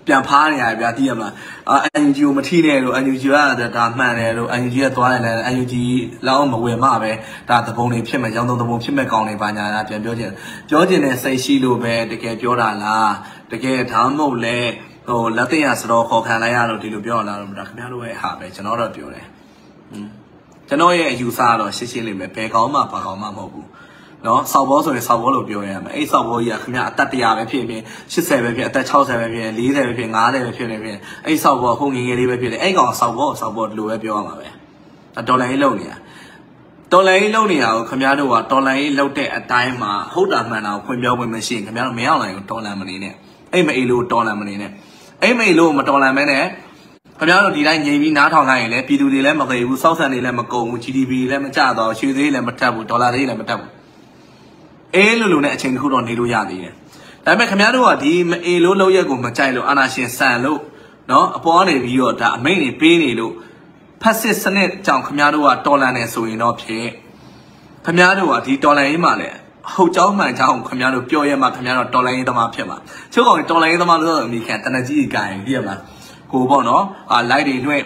ပြန်ဖားနေရတယ်ဗျာသိရမလားNUG ကိုမထိနဲ့လို့ NUG ကဒါမှန်တယ်လို့ NUG ကသွားတယ်လည်း NUG လောက်မဝင်မှပဲဒါသဘုံတွေဖြစ်မဲ့ရောင်းသုံးသဘုံဖြစ်မဲ့ကောင်းနေပါညာပြန်ပြောချင်တဲ့စိတ်ရှိလို့ပဲတကယ်ပြောတာလားတကယ်ဒါမှမဟုတ်လဲဟိုလက်သိရစတော့ခေါ်ခံလိုက်ရလို့ဒီလိုပြောလာတော့ဒါခင်ဗျားတို့ရဲ့ဟာပဲကျွန်တော်တော့ပြောတယ်ကျွန်တော်ရဲ့အယူဆကတော့ရှင်းလေးပဲဘယ်ကောင်းမှဘာကောင်းမှမဟုတ်ဘူးနော်စောက်ဘောဆိုရင်စောက်ဘောလို့ပြောရမယ်အဲ့စောက်ဘောကြီးကခင်ဗျအသက်100ပဲဖြစ်ဖြစ်80ပဲဖြစ်အသက်60ပဲဖြစ်40ပဲဖြစ်50ပဲဖြစ်နေဖြစ်အဲ့စောက်ဘောဟိုငငယ်လေးပဲဖြစ်တယ်အဲ့ကောင်စောက်ဘောဒီလိုပဲပြောရမှာပဲဒေါ်လာကြီးလုံနေတာကိုခင်ဗျားတို့ကဒေါ်လာကြီးလုံတဲ့အတိုင်းမှာဟုတ်တာမှန်တာကိုဖွင့်ပြောခွင့်မရှိရင်ခင်ဗျားတို့မရောက်နိုင်ဘူးဒေါ်လာမနေနဲ့အဲ့မအေးလို့ဒေါ်လာမနေနဲ့အဲ့မအေးလို့မဒေါ်လာမဲနဲ့ခင်ဗျားတို့ဒီတိုင်းငြိမ်ပြီးနားထောင်လိုက်ရင်လည်းပြည်သူတွေလည်းမသိဘူးစောက်ဆန်တွေလည်းမကုန်ဘူး GDP လည်းမကျတော့ရွှေသေးလည်းမတက်ဘူးဒေါ်လာသေးလည်းမတက်ဘူးအေးလို့နဲ့အချိန်တစ်ခုတော့နေလို့ရသေးတယ်ဒါပေမဲ့ခင်ဗျားတို့ကဒီမအေးလို့လောက်ရက်ကိုမကြိုက်လို့အာနာရှင်ဆန်လို့နော်အပေါ်ကနေပြီးတော့ဒါအမိန့်တွေပေးနေလို့ဖက်စစ်စနစ်ကြောင့်ခင်ဗျားတို့ကတော်လန်နေဆိုရင်တော့ဖြစ်ခင်ဗျားတို့ကဒီတော်လန်ရေးမှာလည်းဟုတ်ကြောင်းမှန်ကြောင်းခင်ဗျားတို့ပြောရမှခင်ဗျားတို့တော်လန်ရေးသမားဖြစ်မှာချို့ကောင်တော်လန်ရေးသမားလို့ဆိုအမိခံတနကြီးကြီးကိုင်ပြရမလားကိုပေါ့နော်လိုက်တွေလွှဲ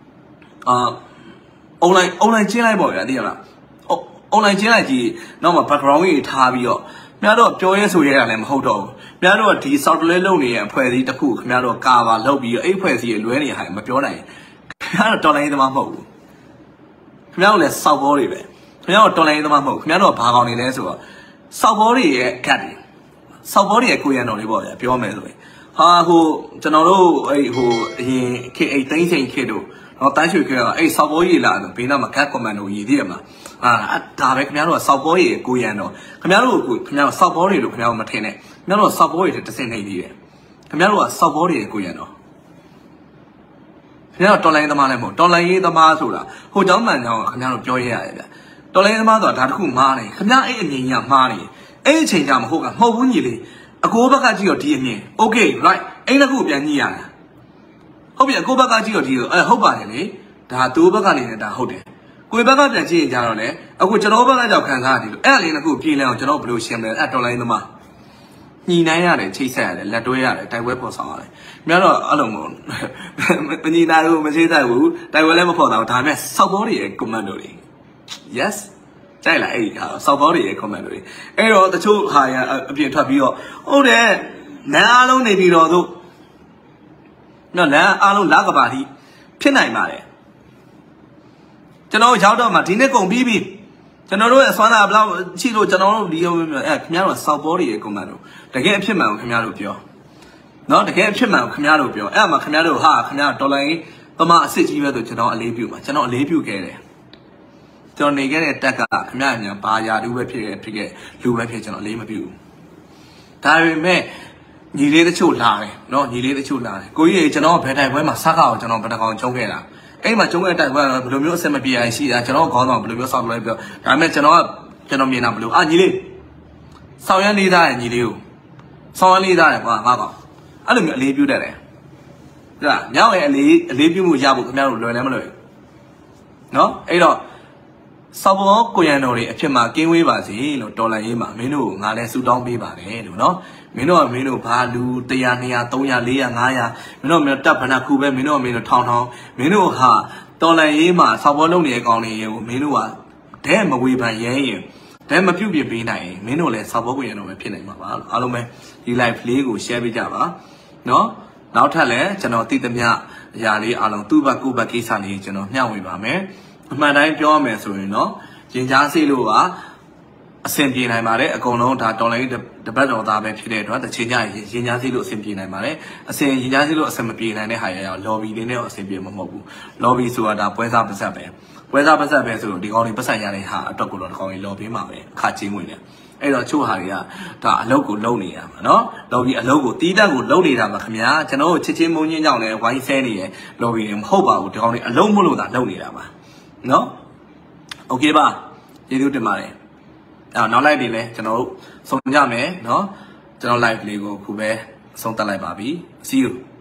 အွန်လိုင်းကျင်းလိုက်ပေါ့ဗျာသိရမလားအွန်လိုင်းကျင်းလိုက်ကြီးနောက်မှာ background ကြီးထားပြီးတော့ခင်ဗျားတို့ပြောရဲဆိုရဲတာလည်းမဟုတ်တော့ဘူးခင်ဗျားတို့ကဒီ software လုပ်နေတဲ့အဖွဲ့အစည်းတစ်ခုခင်ဗျားတို့ကာပါလုပ်ပြီးတော့အဲ့အဖွဲ့အစည်းရဲ့လွဲနေဟာမပြောနိုင်ခင်ဗျားတို့တော်လိုင်းသမားမဟုတ်ဘူးခင်ဗျားတို့လည်းစောက်ဘောတွေပဲခင်ဗျားတို့တော်လိုင်းသမားမဟုတ်ခင်ဗျားတို့ကဘာကောင်နေလဲဆိုတော့စောက်ဘောတွေရဲ့ကတ်တွေစောက်ဘောတွေရဲ့ကိုရံတော်လေးပေါ့ဗျာပြောမယ်ဆိုရင်ဟာဟိုကျွန်တော်တို့အဲ့ဟိုအရင်ခေတ်အဲ့သိန်းချိန်ခေတ်တို့တော့တန်းရွှေခေတ်ကအဲ့စောက်ဘောကြီးလာတော့ဘေးနားမှာ cat commando ရည်သေးရမလားဒါပဲခင်ဗျားတို့ကစောက်ဘောကြီးကိုရံတော်ခင်ဗျားတို့ခင်ဗျားတို့စောက်ဘောတွေလို့ခင်ဗျားတို့မထင်နဲ့ခင်ဗျားတို့စောက်ဘောတွေတစ်စင်နေသေးတယ်ခင်ဗျားတို့ကစောက်ဘောတွေကိုရံတော်ခင်ဗျားတို့တော်လိုင်းသမားလည်းမဟုတ်တော်လိုင်းရေးသမားဆိုတာဟိုเจ้าမှန်ကြောင်းခင်ဗျားတို့ပြောရရတယ်ဗျတော်လိုင်းသမားဆိုတာဒါတစ်ခုမှားနေခင်ဗျားအဲ့အမြင်ကြီးမှားနေအဲ့အချိန်ကျမဟုတ်ကမဟုတ်ဘူးညီလေးအကိုဘက်ကကြည့်တော့ဒီအမြင် okay right အဲ့တစ်ခုပြန်ညှိရတာဟုတ်ပြီအကိုဘက်ကကြည့်တော့ဒီဟုတ်ပါတယ်လေဒါသူ့ဘက်ကနေလည်းဒါဟုတ်တယ်ကိုယ်ဘက်ကပြန်ကြည့်ရင်ကြတော့လေအခုကျွန်တော်ဘက်ကကြောက်ခံစားရတယ်လို့အဲ့အလေးတစ်ခုပြေးလဲအောင်ကျွန်တော်ဘယ်လိုရှင်းမလဲအဲ့တော်လိုင်းသမားညှိနှိုင်းရတယ်ချိတ်ဆက်ရတယ်လက်တွဲရတယ်တိုက်ပွဲပေါ်ဆောင်ရတယ်မြတ်တော့အဲ့လိုမျိုးမညီနိုင်ဘူးမချိတ်ဆက်ဘူးတိုက်ပွဲလည်းမဖော်တော့ဒါပေမဲ့စောက်ဘောတွေရဲ့ commando တွေ yes ကြိုက်လားအဲ့ဒီဟာစောက်ဘောတွေရဲ့ commando တွေအဲ့တော့တချို့ဟာရအပြင်ထွက်ပြီးတော့ဟုတ်တယ်လမ်းအားလုံးနေပြီးတော့သူနော်လမ်းအားလုံးလကဘာတိဖြစ်နိုင်ပါတယ်ကျွန်တော်ရောက်တော့မှဒီနေ့ကုန်ပြီးပြီကျွန်တော်တို့ရဲ့အစွမ်းသားဘယ်လောက်ရှိလို့ကျွန်တော်တို့ဒီခင်ဗျားတို့စောက်ဘောတွေရဲ့ commando တကယ်အဖြစ်မှန်ကိုခင်ဗျားတို့ပြောနော်တကယ်အဖြစ်မှန်ကိုခင်ဗျားတို့ပြောအဲ့မှာခင်ဗျားတို့ဟာခင်ဗျားတော်လိုင်းသမားအစ်စ်ကြီးပဲဆိုကျွန်တော်အလေးပြုပါကျွန်တော်အလေးပြုခဲ့တယ်ကျွန်တော်နေခဲ့တဲ့တက်ကခင်ဗျားညာဘာယာတူပဲဖြစ်ခဲ့လူပဲဖြစ်ကျွန်တော်အလေးမပြုဘူးဒါပေမဲ့ညီလေးတချို့လာတယ်နော်ညီလေးတချို့လာတယ်ကိုကြီးကျွန်တော်ဘယ်တိုင်ပွဲမှာစကားကိုကျွန်တော်ဘယ်တစ်ကောင်ကျုံးခဲ့တာအဲ့မှာကျုံးခဲ့တဲ့တိုင်ပွဲကဘယ်လိုမျိုးအဆင်မပြေရရှိတာကျွန်တော်ခေါင်းဆောင်ဘယ်လိုမျိုးဆောက်လို့ပြောဒါပေမဲ့ကျွန်တော်မြင်တာဘယ်လိုညီလေးဆောင်ရမ်းလေးသားရဲ့ညီလေးကိုဆောင်ရမ်းလေးသားရဲ့ကွာငါကောင်အဲ့လိုမျိုးအလေးပြုတတ်တယ်ဒါညောင်ရဲ့အလေးပြုမှုရဖို့ခင်ဗျားတို့လွယ်လည်းမလွယ်နော်အဲ့တော့စောက်ဘောကိုရံတော်တွေအဖြစ်မှာကင်းဝေးပါစေလို့တော်လန်ရေးမှာမင်းတို့ငါလည်းဆူတောင်းပေးပါတယ်လို့နော်မင်းတို့ဘာလူ100 200 300 400 500မင်းတို့တပ်ဗနာခုပဲမင်းတို့ထောင်မင်းတို့ဟာတော်လန်ရေးမှာစောက်ဘောလုံးနေအကောင်တွေကိုမင်းတို့ကဒဲမဝေဖန်ရဲရင်ဒဲမပြုတ်ပြပေးနိုင်ရင်မင်းတို့လည်းစောက်ဘောကိုရံတော်ပဲဖြစ်နိုင်မှာပါအားလုံးပဲဒီ live လေးကို share ပေးကြပါနော်နောက်ထပ်လည်းကျွန်တော်သိသမျှအရာလေးအားလုံးသူ့ဘက်ကိုယ့်ဘက်ကိစ္စလေးကျွန်တော်မျှဝေပါမယ်အမှန်တိုင်းပြောရမယ်ဆိုရင်တော့ရင်ကြားစေးလို့ကအဆင်ပြေနိုင်ပါတယ်အကုန်လုံးဒါတော်လိုင်းတပတ်တော်သားပဲဖြစ်တဲ့အတွက်တစ်ချိန်ကျရင်ကြားစေးလို့အဆင်ပြေနိုင်ပါတယ်ရင်ကြားစေးလို့အဆင်မပြေနိုင်တဲ့ဟာရအောင် lobby လေးနဲ့အဆင်ပြေမှာမဟုတ်ဘူး lobby ဆိုတာဒါပွဲစားပါဆက်ပဲဆိုတော့ဒီကောင်တွေပတ်ဆက်ရတဲ့ဟာအတွက်ကိုတော့ဒီကောင်တွေ lobby မှာပဲအခချင်းဝင်တယ်အဲ့တော့ချို့ဟာတွေကဒါအလုပ်ကိုလုပ်နေရမှာเนาะ lobby အလုပ်ကိုတီးတန့်ကိုလုပ်နေတာမှာခင်ဗျာကျွန်တော်တို့ချစ်ချင်းမုန်းချင်းကြောင့်လည်းဝိုင်းဆဲနေရ lobby တွေမဟုတ်ပါဘူးဒီကောင်တွေအလုပ်မလို့သာလုပ်နေတာပါနော်โอเคပါကျေးဇူးတင်ပါတယ်နောက် live တွေလည်းကျွန်တော်တို့ဆုံးကြမယ်เนาะကျွန်တော် live လေးကိုအခုပဲဆုံးသက်လိုက်ပါပြီ see you